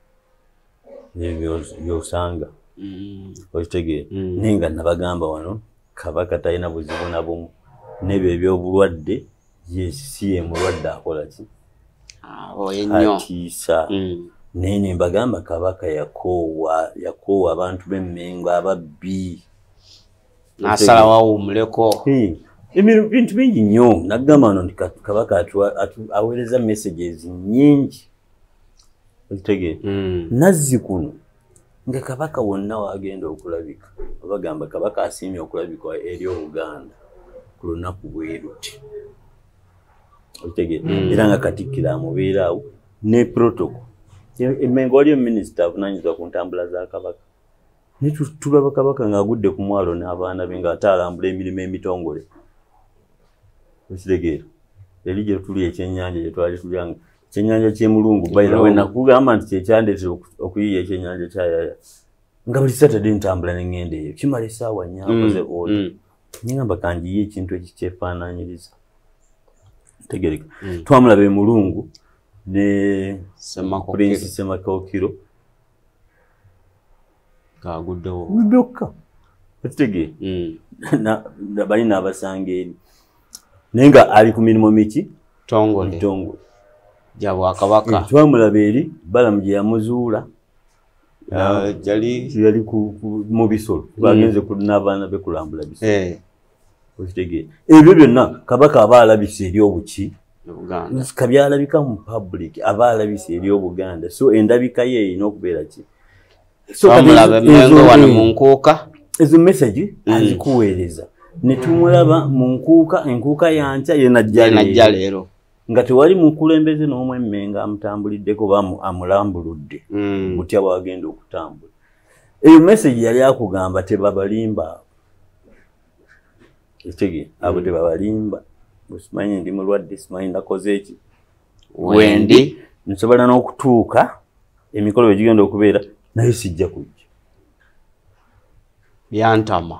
ebyo by'osanga okitegeera naye nga nabagamba wano Kabaka talina buzibu na bumu n'ebyo eby'obulwadde si ye mulwadde akola ki atiisa naye ne mbagamba Kabaka yakoowa yakoowa abantu b'emmengo ababbi n'asala wawummuleko ebintu bingi nnyo nagamba wano nti Kabaka aweereza messages nnyingi okitegeera nazzi kuno nga Kabaka wonna wagenda okulabika bagamba Kabaka asiimye okulabika eri Obuganda ku lunaku bwe luti okitegeera era nga Katikkiro amubeeraawo ne protocol Emmengo waliyo minisita avunaanyizibwa ku ntambula za Kabaka ne tulaba Kabaka ng'agudde ku mwalo n'abaana be nga ate alambula emirimu emitongole okitegeera eri gye tuli ekyennyanja gye twali tulyanga ekyennyanja ky'emulungu bayira we nakugamba nti kyekyandeetera okuyiiya ekyennyanja kyayaya nga buli Saturday ntambula ne ŋŋenda eyo kimala essaawa nnya akoze oda ningamba kanjiye ekintu ekikyefaanaanyiriza tegereka twamulaba emulungu ne Prince Semakookiro ng'aguddewo byokka ekitegeera bali n'abasanga eri naye nga ali ku mirimu miki tongole tongole gya Bwakabaka twamulaba eri Balamu gye yamuzuula yali mu bisolo bagenze n'abaana be kulambula bisolo okitegeera ebyo byonna Kabaka aba alabisa eri obuki kabyalabika mu public aba alabisa eri Obuganda so endabika ye erina okubeera ki twamulaba Emmengo wano mu nkuuka ezo message azikuweereza ne tumulaba mu nkuuka enkuuka yankya ye najja leero nga tewali mukulembeze n'omwe Emmengo amutambuliddeko oba amulambuludde butya bwagenda okutambula eyo message yali akugamba tebabalimba ekitegeera abo tebabalimba simanyi ndi mulwadde simanyi nakoze eki wendi nsobola n'okutuuka emikolo bwe gigenda okubeera naye sijja kujja byantama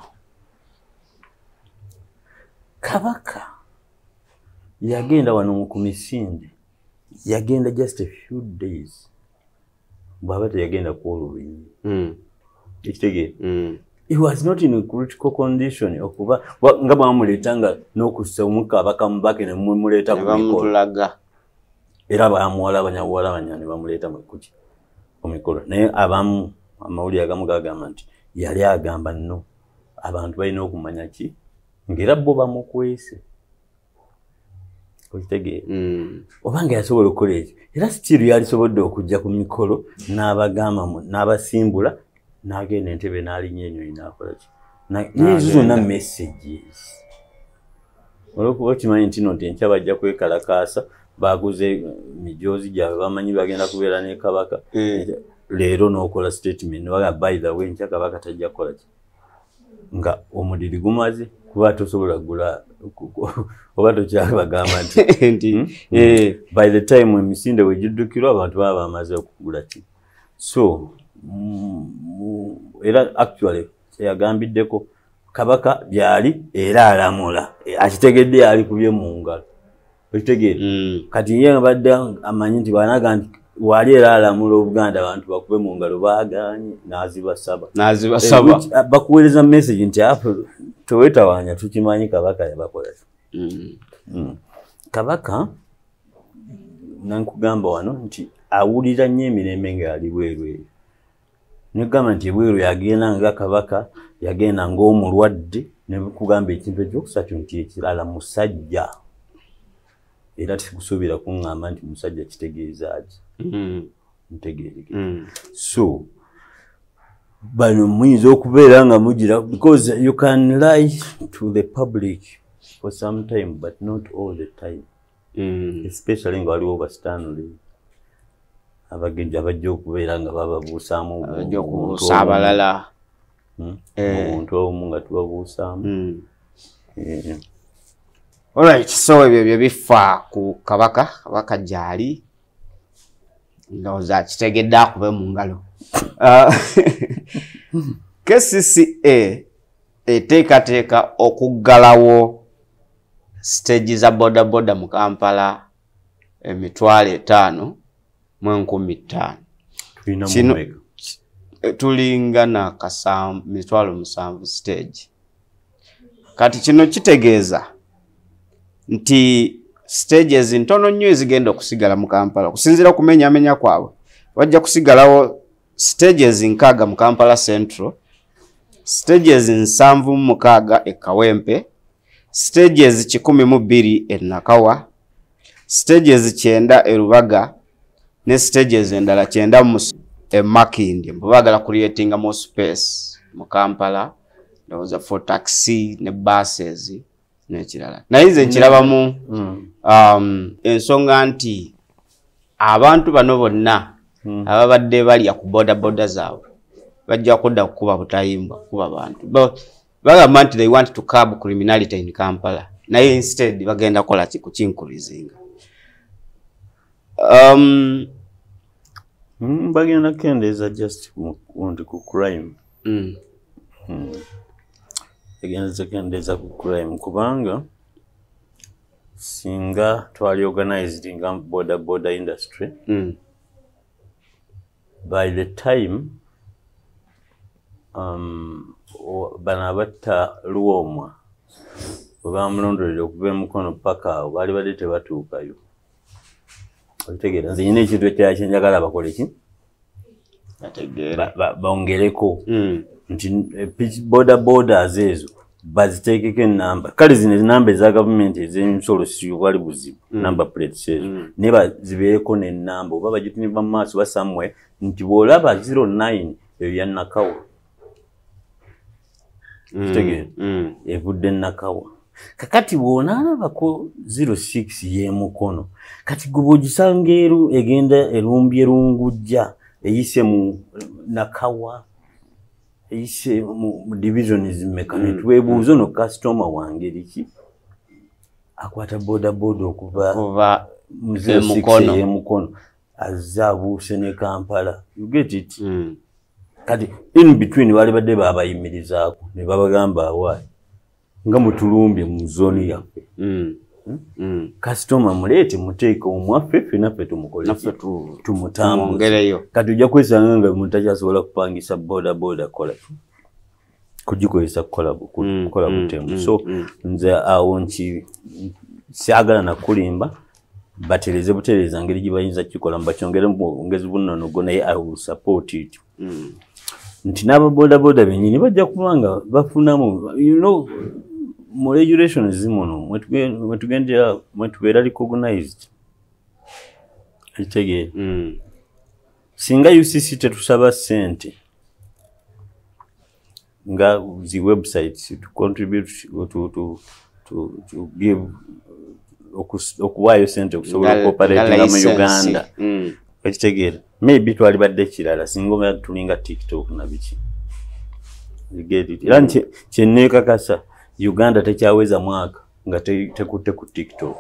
Kabaka yagenda wano ku Misinde yagenda just a few days bw'aba teyagenda kuwola olwenyi ekitegeera he was not in a critical condition okuba nga bwamuleeta nga n'okussa omukka abakamubake ne mumuleeta ku mikolo era bamuwala abanyabuwala abanya ne bamuleeta kuki ku mikolo naye abamu amawulire agamu gagamba nti yali agamba nno abantu balina okumanya ki ng'era bo bamukwese okitegeera obanga yasobola okukola ekyo era sitiiru yalisobodde okujja ku mikolo n'abagamba n'abasimbula n'agenda entebe n'alinya ennyonyi n'akola ki naye zonna messages olwokuba okimanyi nti no tenkya bajja kwekalakaasa baguze mijozi gyabwe bamanyi bagenda kubeera ne kabaka leero n'okola statement nebaga by the way nkya kabaka tajja kukola ki nga omudiri gumaze kuba tosobola kugula oba tokyabagamba nti by the time emisinde wegiddukirwa abantu baba bamaze okugula ki so era actually yagambiddeko kabaka byali era alamula akitegedde yali kubye mu ngalo okitegedde kati ye badde amanyi nti banaga nti wali era alamula Obuganda abantu bakube mu ngalo baaganye nazibasaba nazibasaba bakuweereza message nti apo towetawanya tukimanyi kabaka yabakola kabaka nankugamba wano nti awulira nnyo emirembe nga yali bweru negamba nti ebweru yagenda nga kabaka yagenda ng'omulwadde nekugamba ekintu ekyokusatu nti ekirala musajja era tikusuubira kuŋŋamba nti musajja kitegeeza ki ntegeereke so bano muyinza okubeera nga mugira because you can lie to the public for some time but not all the time especially nga waliwo bastanley abagenzi abajja okubeera nga bababuusaamu abajja okubuusa abalala omuntu omu nga tubabuusaamu alright so ebyo byo bifa ku kabaka kabaka gyali ndowooza akitegedde akube mu ngalo K C C A eteekateeka okuggalawo stage za boda boda mu Kampala emitwalo etaano mu enkumi ttaano kino tulinga na kasanvu mitwalo musanvu stage kati kino kitegeeza nti stages ntono nnyo ezigenda okusigala mu Kampala okusinziira kumenya amenya kwabwe wajja kusigalawo stages nkaaga mu Kampala Central, stages nsanvu mu mukaaga e Kawempe, stages kikumi mu bbiri e Nakawa, stages kyenda e Rubaga ne stages endala kyenda mu e Makindye. Mbagala creating more space mu Kampala ndowooza for taxi ne buses n'ekirala. Naye nze nkirabamu um, ensonga nti abantu bano bonna mm. ababadde balya ku boda boda zaabwe bajja kudda kukuba butayimba kuba bantu bagamba nti they want to curb criminality in Kampala naye instead bagenda kola ki kukinkurizinga um, mm, bagenda kendeeza just want ku crime mm. mm. Against kendeeza ku crime kubanga singa twali organized in border border industry mm. by the time um banabatta luomwa bamulondolera okuva emukono paka awo bali badde tebatuukayo otegeera nze nyina ekintu ekyaki njagala bakole ki bategeera bongereko mm. nti border borders ezo baziteekeko enamba kale zino enamba eza gavumenti ez'emisolo siwali buzibu mm. number plates ezo mm. ne bazibeereko n'ennamba oba bagituniva mu maaso ba somewhere nti bw'olaba zero nine eyo ya Nakawa kitegeera mm. evudde Nakawa kakati bw'onaalabako zero six y'emukono kati gwe bw'ogisanga eru egenda erumbye erungujja eyise mu Nakawa eyise mu division zimeka mm. netwebuuza no customer wange liki akwata boda boda okuva kuva mu zero six y'emukono azza abuuse ne Kampala you get it mm. kati in between bali badde babayimirizaako ne babagamba awaayi nga mutulumbye mu zoni yaffe mm. mm. customer muleete muteeke omwaffe ffe naffe tumukole naffe tumutambuzeyo kati ojja kwesanga nga muntu takyasobola kupangisa boda boda kola kugikozesa kukola kukola mm. butemu mm. so mm. nze awo nki siagala nakulimba batereze butereza ngeri gibayinza kikola mbakyongere ngezi bunnono naye I will support it mm. nti n'aba boda boda benyini bajja kubanga bafunamu you know mu regulations zimuno mwetugendera mwetubeera recognized ekitegeera mm. singa U C C tetusaba ssente nga zi websites to contribute to to to to give okuwayo sente okusobola cooperating mu Uganda ekitegeera maybe twali badde kirala singa tulinga TikTok na biki you get it era kyenneekakasa Uganda tekyaweza mwaka nga tekutte ku TikTok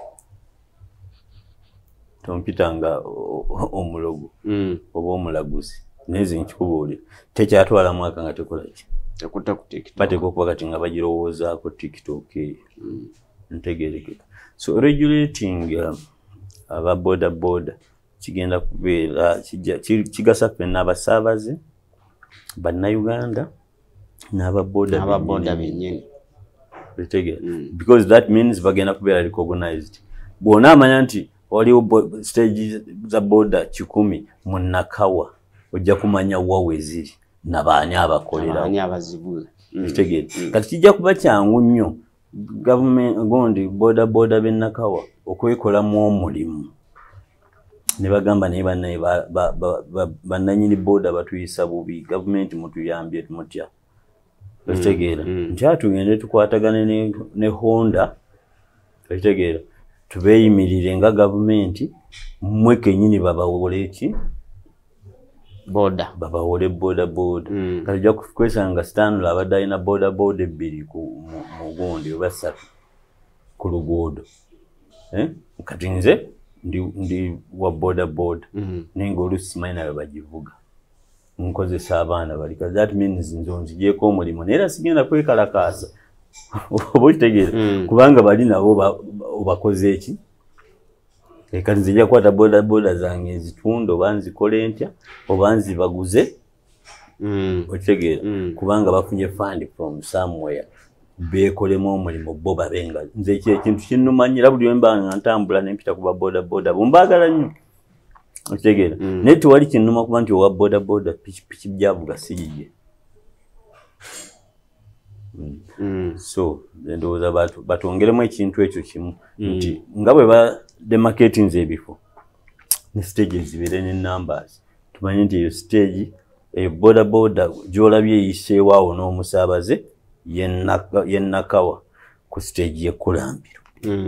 tompita nga omulogo oba omulaguzi nezi nkikubuulira tekyatwala mwaka nga tekola ki tekutte ku TikTok bateeka okuba kati nga bagirowoozaako TikTok ntegeerekeka so regulating uh, aba boda boda kigenda kubeera kigasa ffenna abasaabaze bannayuganda n'aba boda aba boda bennyini because that means bagenda kubeera recognized bw'ona amanya nti waliwo stage za boda kikumi mu Nakawa ojja kumanya wawe ziri nabaani abakolera abaani abazibula kitegeera kati kijja kuba kyangu nnyo government gondi boda boda b'e Nakawa okwekolamu omulimu ne bagamba naye bannaye bannanyini boda batuyisa bubi gavumenti mutuyambye mutya kitegeera nti atugende tukwatagane ne Honda kitegeera tubeeyimirire nga gavumenti mmwe kennyini babawole ki boda babawole boda boda kati ojja kwesanga Stanley abadde alina boda boda ebbiri mu gundi oba ssatu ku luguudo kati nze ndi wa boda boda naye ng'oluusi simanyi nabe bagivuga nkozesa abaana bali kati that means nze onzigyeko omulimu naye era sigenda kwekalakaasa oba okitegeera kubanga bali nabo obakoze eki kati nzija kukwata boda boda zange nzitunda oba nzikole ntya oba nzibaguze okitegeera kubanga bafunye fund from somewhere beekolemu omulimu bo babenga nze ekintu kinnumanyira buli wemba nga ntambula nempita kuba boda boda bombaagala nnyo okitegeera naye tewali kinnuma kuba nti owa boda boda pikipiki byavuga siriye so ndowooza batongeremu ekintu ekyo kimu nti nga bwe bademarcatinze ebifo ne stage zibeere ne numbers tumanye nti eyo stage eyo boda boda gy'olabye eyiseewaawo n'omusaabaze ye Nakawa ku stage y'ekkulambiro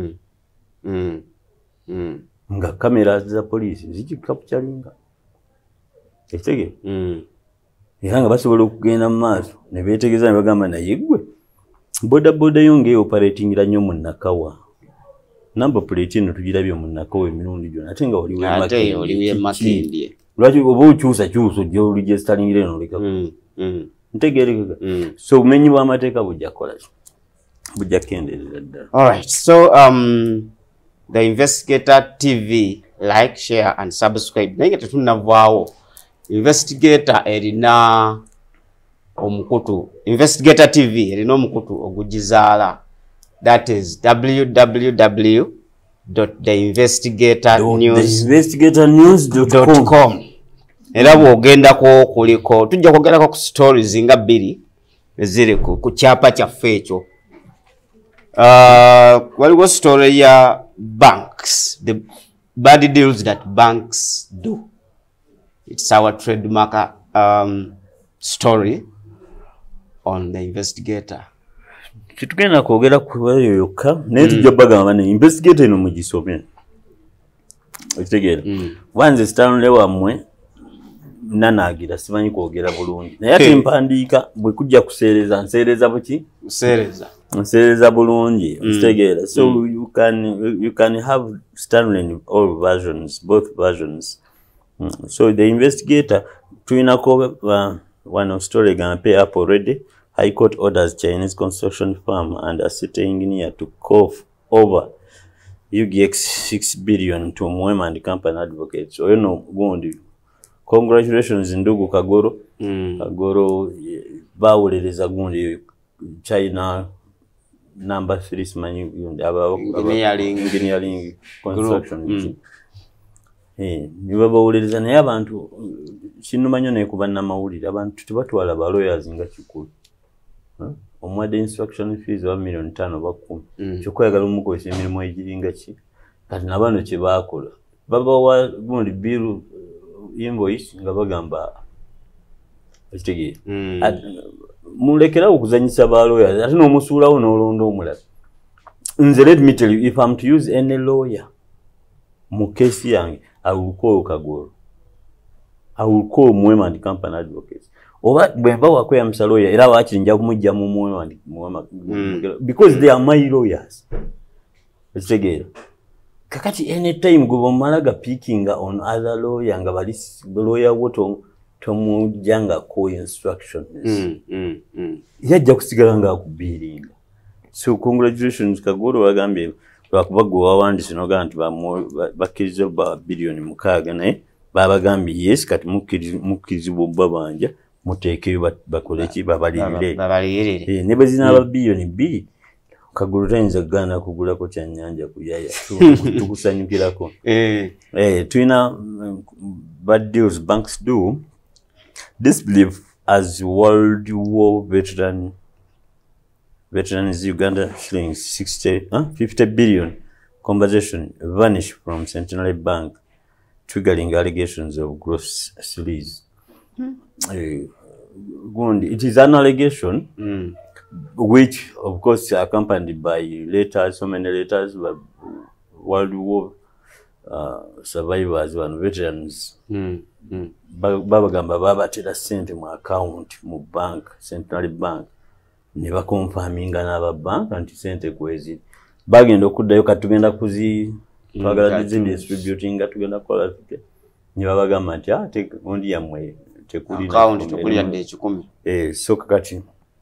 nga kamera za poliisi zikikapukyalinga ekitegeera era nga basobola okugenda mu maaso ne beetegeeza ne bagamba naye ggwe boda boda yo ng'eoperatingira nnyo mu Nakawa namba plate eno tugirabye mu Nakawa emirundi gyonna ate nga oliwe Makindye lwaki oba okyusa kyusa ojja oligestalingira eno oleka ntegeerekeka so obumenyi bw'amateeka bujja kukola ki bujja kukendeerera ddala. Alright, so um, the Investigator T V, like, share and subscribe. Naye nga tetunnavaawo Investigator erina omukutu Investigator T V erina omukutu ogugizaala, that is w w w dot the investigator news dot com. Era bw'ogendako kuliko tujja kwogerako ku stories nga bbiri eziri ku kyapa kyaffe ekyo. Uh, waliwo story ya banks, the bad deals that banks do. It's our trademark um, story on the Investigator. Kitugenda kwogera ku eyo yokka naye tujja bagamba ne Investigator eno mugisome okitegeera wanze Stanley wammwe nanaagira simanyi kwogera bulungi naye ate mpandiika bwe kujja kuseereza nseereza buki kuseereza nseereza bulungi okitegeera so you can you can have Stanley in all versions, both versions. Mm. So the Investigator tuinako uh, one of story gonna pay up already. High Court orders Chinese construction firm and asset engineer to cough over U G X six billion to Mwema and company advocates. So you know, gundi. Congratulations ndugu Kagoro. Mm. Kagoro bawuliriza gundi China number three simanyi engineering engineering construction. Mm. Eh, niba bawuliriza naye abantu kinnuma nnyo kuba namawulire abantu tebatwala ba lawyers nga kikulu. Omwadde instruction fees wa million tano bakumi kyokwagala omukozesa emirimu egiringa ki kati nabano kye baakola babawa gundi bill invoice nga bagamba ekitegeera mulekera okuzanyisa ba lawyers ate n'omusuulawo n'olonda omulala. Nze let me tell you, if I'm to use any lawyer mu case yange, I will call Kagoro. I will call Mwema and Company Advocates. Oba bwemba wakweyambisa lawyer era waakiri nja kumujja mu Mwema and Mwema because they are my lawyers. Ekitegeera. Kakati anytime gwe bamalaga picking on other lawyer nga bali lawyer woto tomujanga ko instructions. Mm, mm, mm. Yajja kusigala nga akubiringa. So congratulations Kagoro wagambye lwakuba gwe wawandise noga nti bakkiriza ba billion mukaaga naye babagambye yes kati mukkirizibwa babanja muteekeyo bakole ki babalirire. Babalirire. Eh ne bazina ba billion bbiri Kagoro tayinza kugana kugulako kya nnyanja kuyaya tukusanyukirako. Eh eh tulina bad deals banks do. This belief as World War veteran veterans Uganda shillings sixty, huh? fifty billion compensation vanished from Centenary Bank, triggering allegations of gross sleaze. Hmm. Uh, it is an allegation, mm. which of course accompanied by letters, so many letters, by World War uh, survivors and veterans. Mm. Mm. Baba gamba baba tera sente mu account mu bank, Centenary Bank. Ne bakonfaminga n'aba bank anti sente kwezi bagenda okuddayo katugenda kuzi twagala dizi distributing nga tugenda kola tuke ne babagamba nti ate ondi yamwe tekuli account tekuli yadde ekikumi. Eh so kakati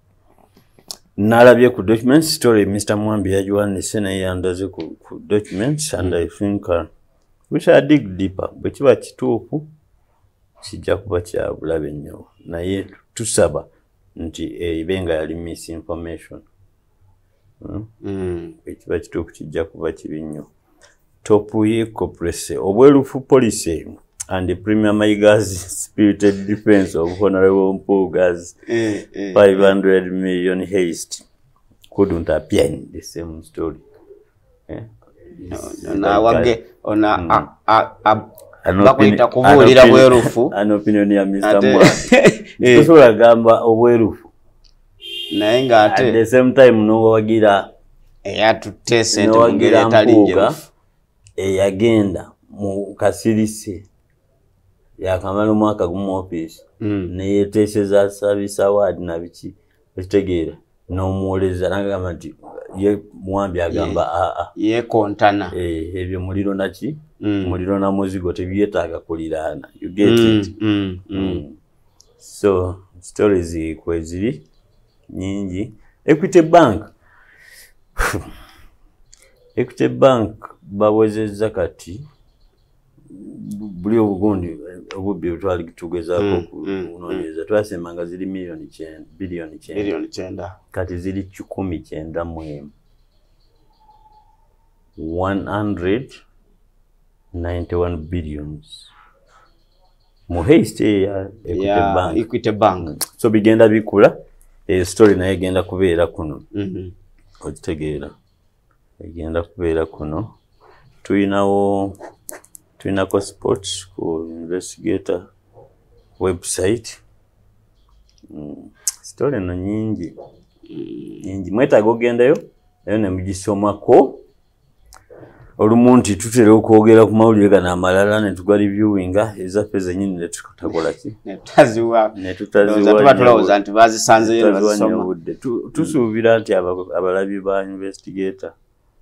nalabye ku documents story Mister Mwambi yajuwanise naye yandaze ku, ku documents and I think uh, we shall dig deeper bwe kiba kituufu kijja kuba kya bulabe nnyo naye tusaba nti ebenga yali misinformation. Hmm? Mm. Ekiba kituufu kijja kuba kibi nnyo. Topuye Koprese obwerufu police and the Premier Maiga's spirited defense of Honorable Mpuga's eh, eh, five hundred million haste couldn't appear in the same story. Eh? No, no, na wage ona mm. a a, a bakwita kuvulira bwerufu an opinion ya Mister Mwa tusobola gamba obwerufu naye nga ate at the same time no wagira eyatutte sente mu ngeri etalinje eyagenda mu kasirise yakamala omwaka gumu office mm. neyeteeseza service award na biki ekitegeera n'omuwoleza n'agamba nti ye Mwambi agamba aa yekontana eh ebyo muliro naki mm. muliro na muzigo tebyetaaga kuliraana you get mm, it mm, mm. Mm. So stories kweziri nyingi. Equity Bank Equity Bank bawezezza kati buli obugundi obubbi twali tugezaako kunoonyeza twasemanga ziri milioni kyenda bilioni kyenda bilioni kyenda kati ziri kikumi kyenda mu emu one hundred ninety-one billions mu haste ya Equity yeah, Bank. Equity Bank. So bigenda bikula e story naye genda kubeera kuno. Mhm. Okitegeera egenda kubeera kuno tuyinawo tuyinako sport ku investigator website. Mm. Story no nyingi nyingi mwetaaga ogendayo nayo ne mugisomako olumunti tutera okwogera ku mawulire gana amalala ne tugwa reviewinga ezaffe zenyini ne tutakola ki ne tutaziwa ne tutaziwa tuba tulowooza nti bazisanzeyo bazisoma tusuubira nti abalabi ba investigator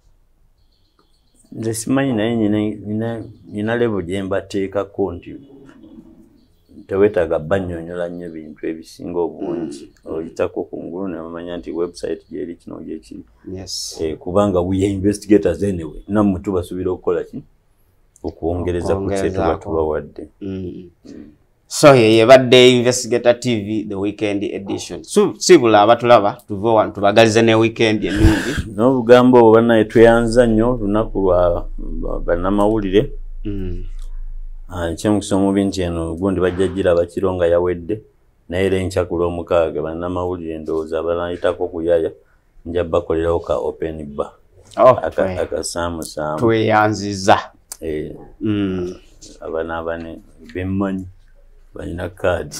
nze simanyi naye nina level gye mbateekako nti tewetaaga bannyonnyola nnyo bintu ebisinga obungi oyitako ku ngulu ne bamanya nti website gyeri kino gyekiri. Yes. Eh, kubanga we are investigators anyway nammwe tubasuubira okukola ki okwongereza ku kye tuba tubawadde. Mm. So ye badde Investigator T V the weekend edition. So sibula abatulaba tuvo wanu tubagalize ne weekend ennungi. N'obugambo obwo bannaye tweyanza nnyo lunaku lwa bannamawulire. Mm. Ah, kyemukisa omubi nti eno gundi bajja giraba kiro nga yawedde naye era enkya ku lwomukaaga bannamawulire ndowooza abalayitako kuyaya nja bakolerawo ka open bar. Oh, akasaamusaamu tweyanziza. eh mm. abana abane bemmanyi balina card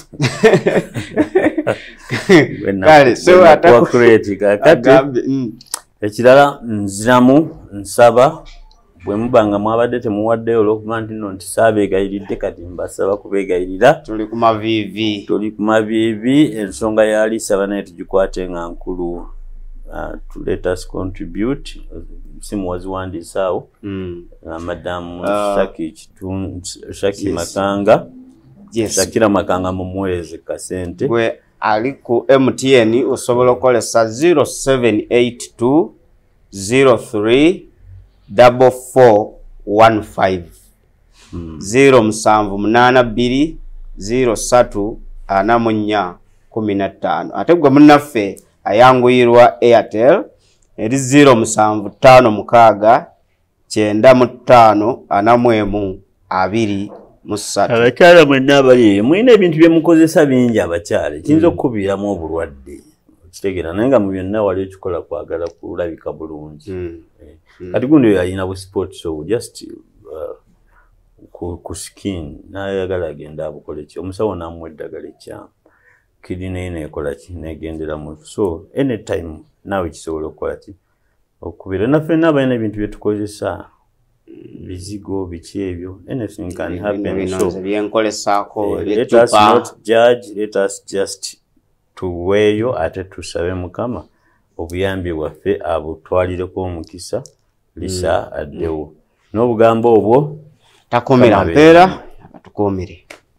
kale so atakuwa create kakati ekirala nziramu nsaba bwe mubanga mwabadde temuwadde olwokuba nti nno nti saabeegayiridde kati mbasaba kubeegayirira tuli ku mavivi tuli ku mavivi ensonga yali saba naye tugikwate nga nkulu uh, to let us contribute simu waziwandiisa awo mm. uh, madamu uh, Shaki Kitun Shaki yes. Makanga yes. Shakira Makanga mumuweze kasente gwe ali ku M T N osobola okukolesa zero seven eight two zero three four four one five hmm. zero musanvu munana bbiri zero satu ana munya kumi na ttaano ate gwe munnaffe ayanguyirwa Airtel eri zero musanvu ttaano mukaaga kyenda mu ttaano ana mwemu abiri mu ssatu. Abakyala mwenna abali mulina ebintu bye mukozesa bingi abakyala kiyinza okukubiiramu obulwadde kitegeera naye nga mu byonna wali ekikola kwagala kulabika bulungi kati gundi oyo alina bu sport so just uh, ku, ku skin nayagala agenda abukole ki omusawo namuwa eddagala ekyamu kiri naye nekola ki negenderamu so anytime nawe kisobola okukola ki okubira naffe n'abalina ebintu bye tukozesa bizigo biki ebyo anything can happen so byenkolesaako let us not judge let us just tuweeyo ate tusabe Mukama obuyambi bwaffe abutwalireko omukisa lisa addewo n'obugambo obwo takomera mpeera batukomere.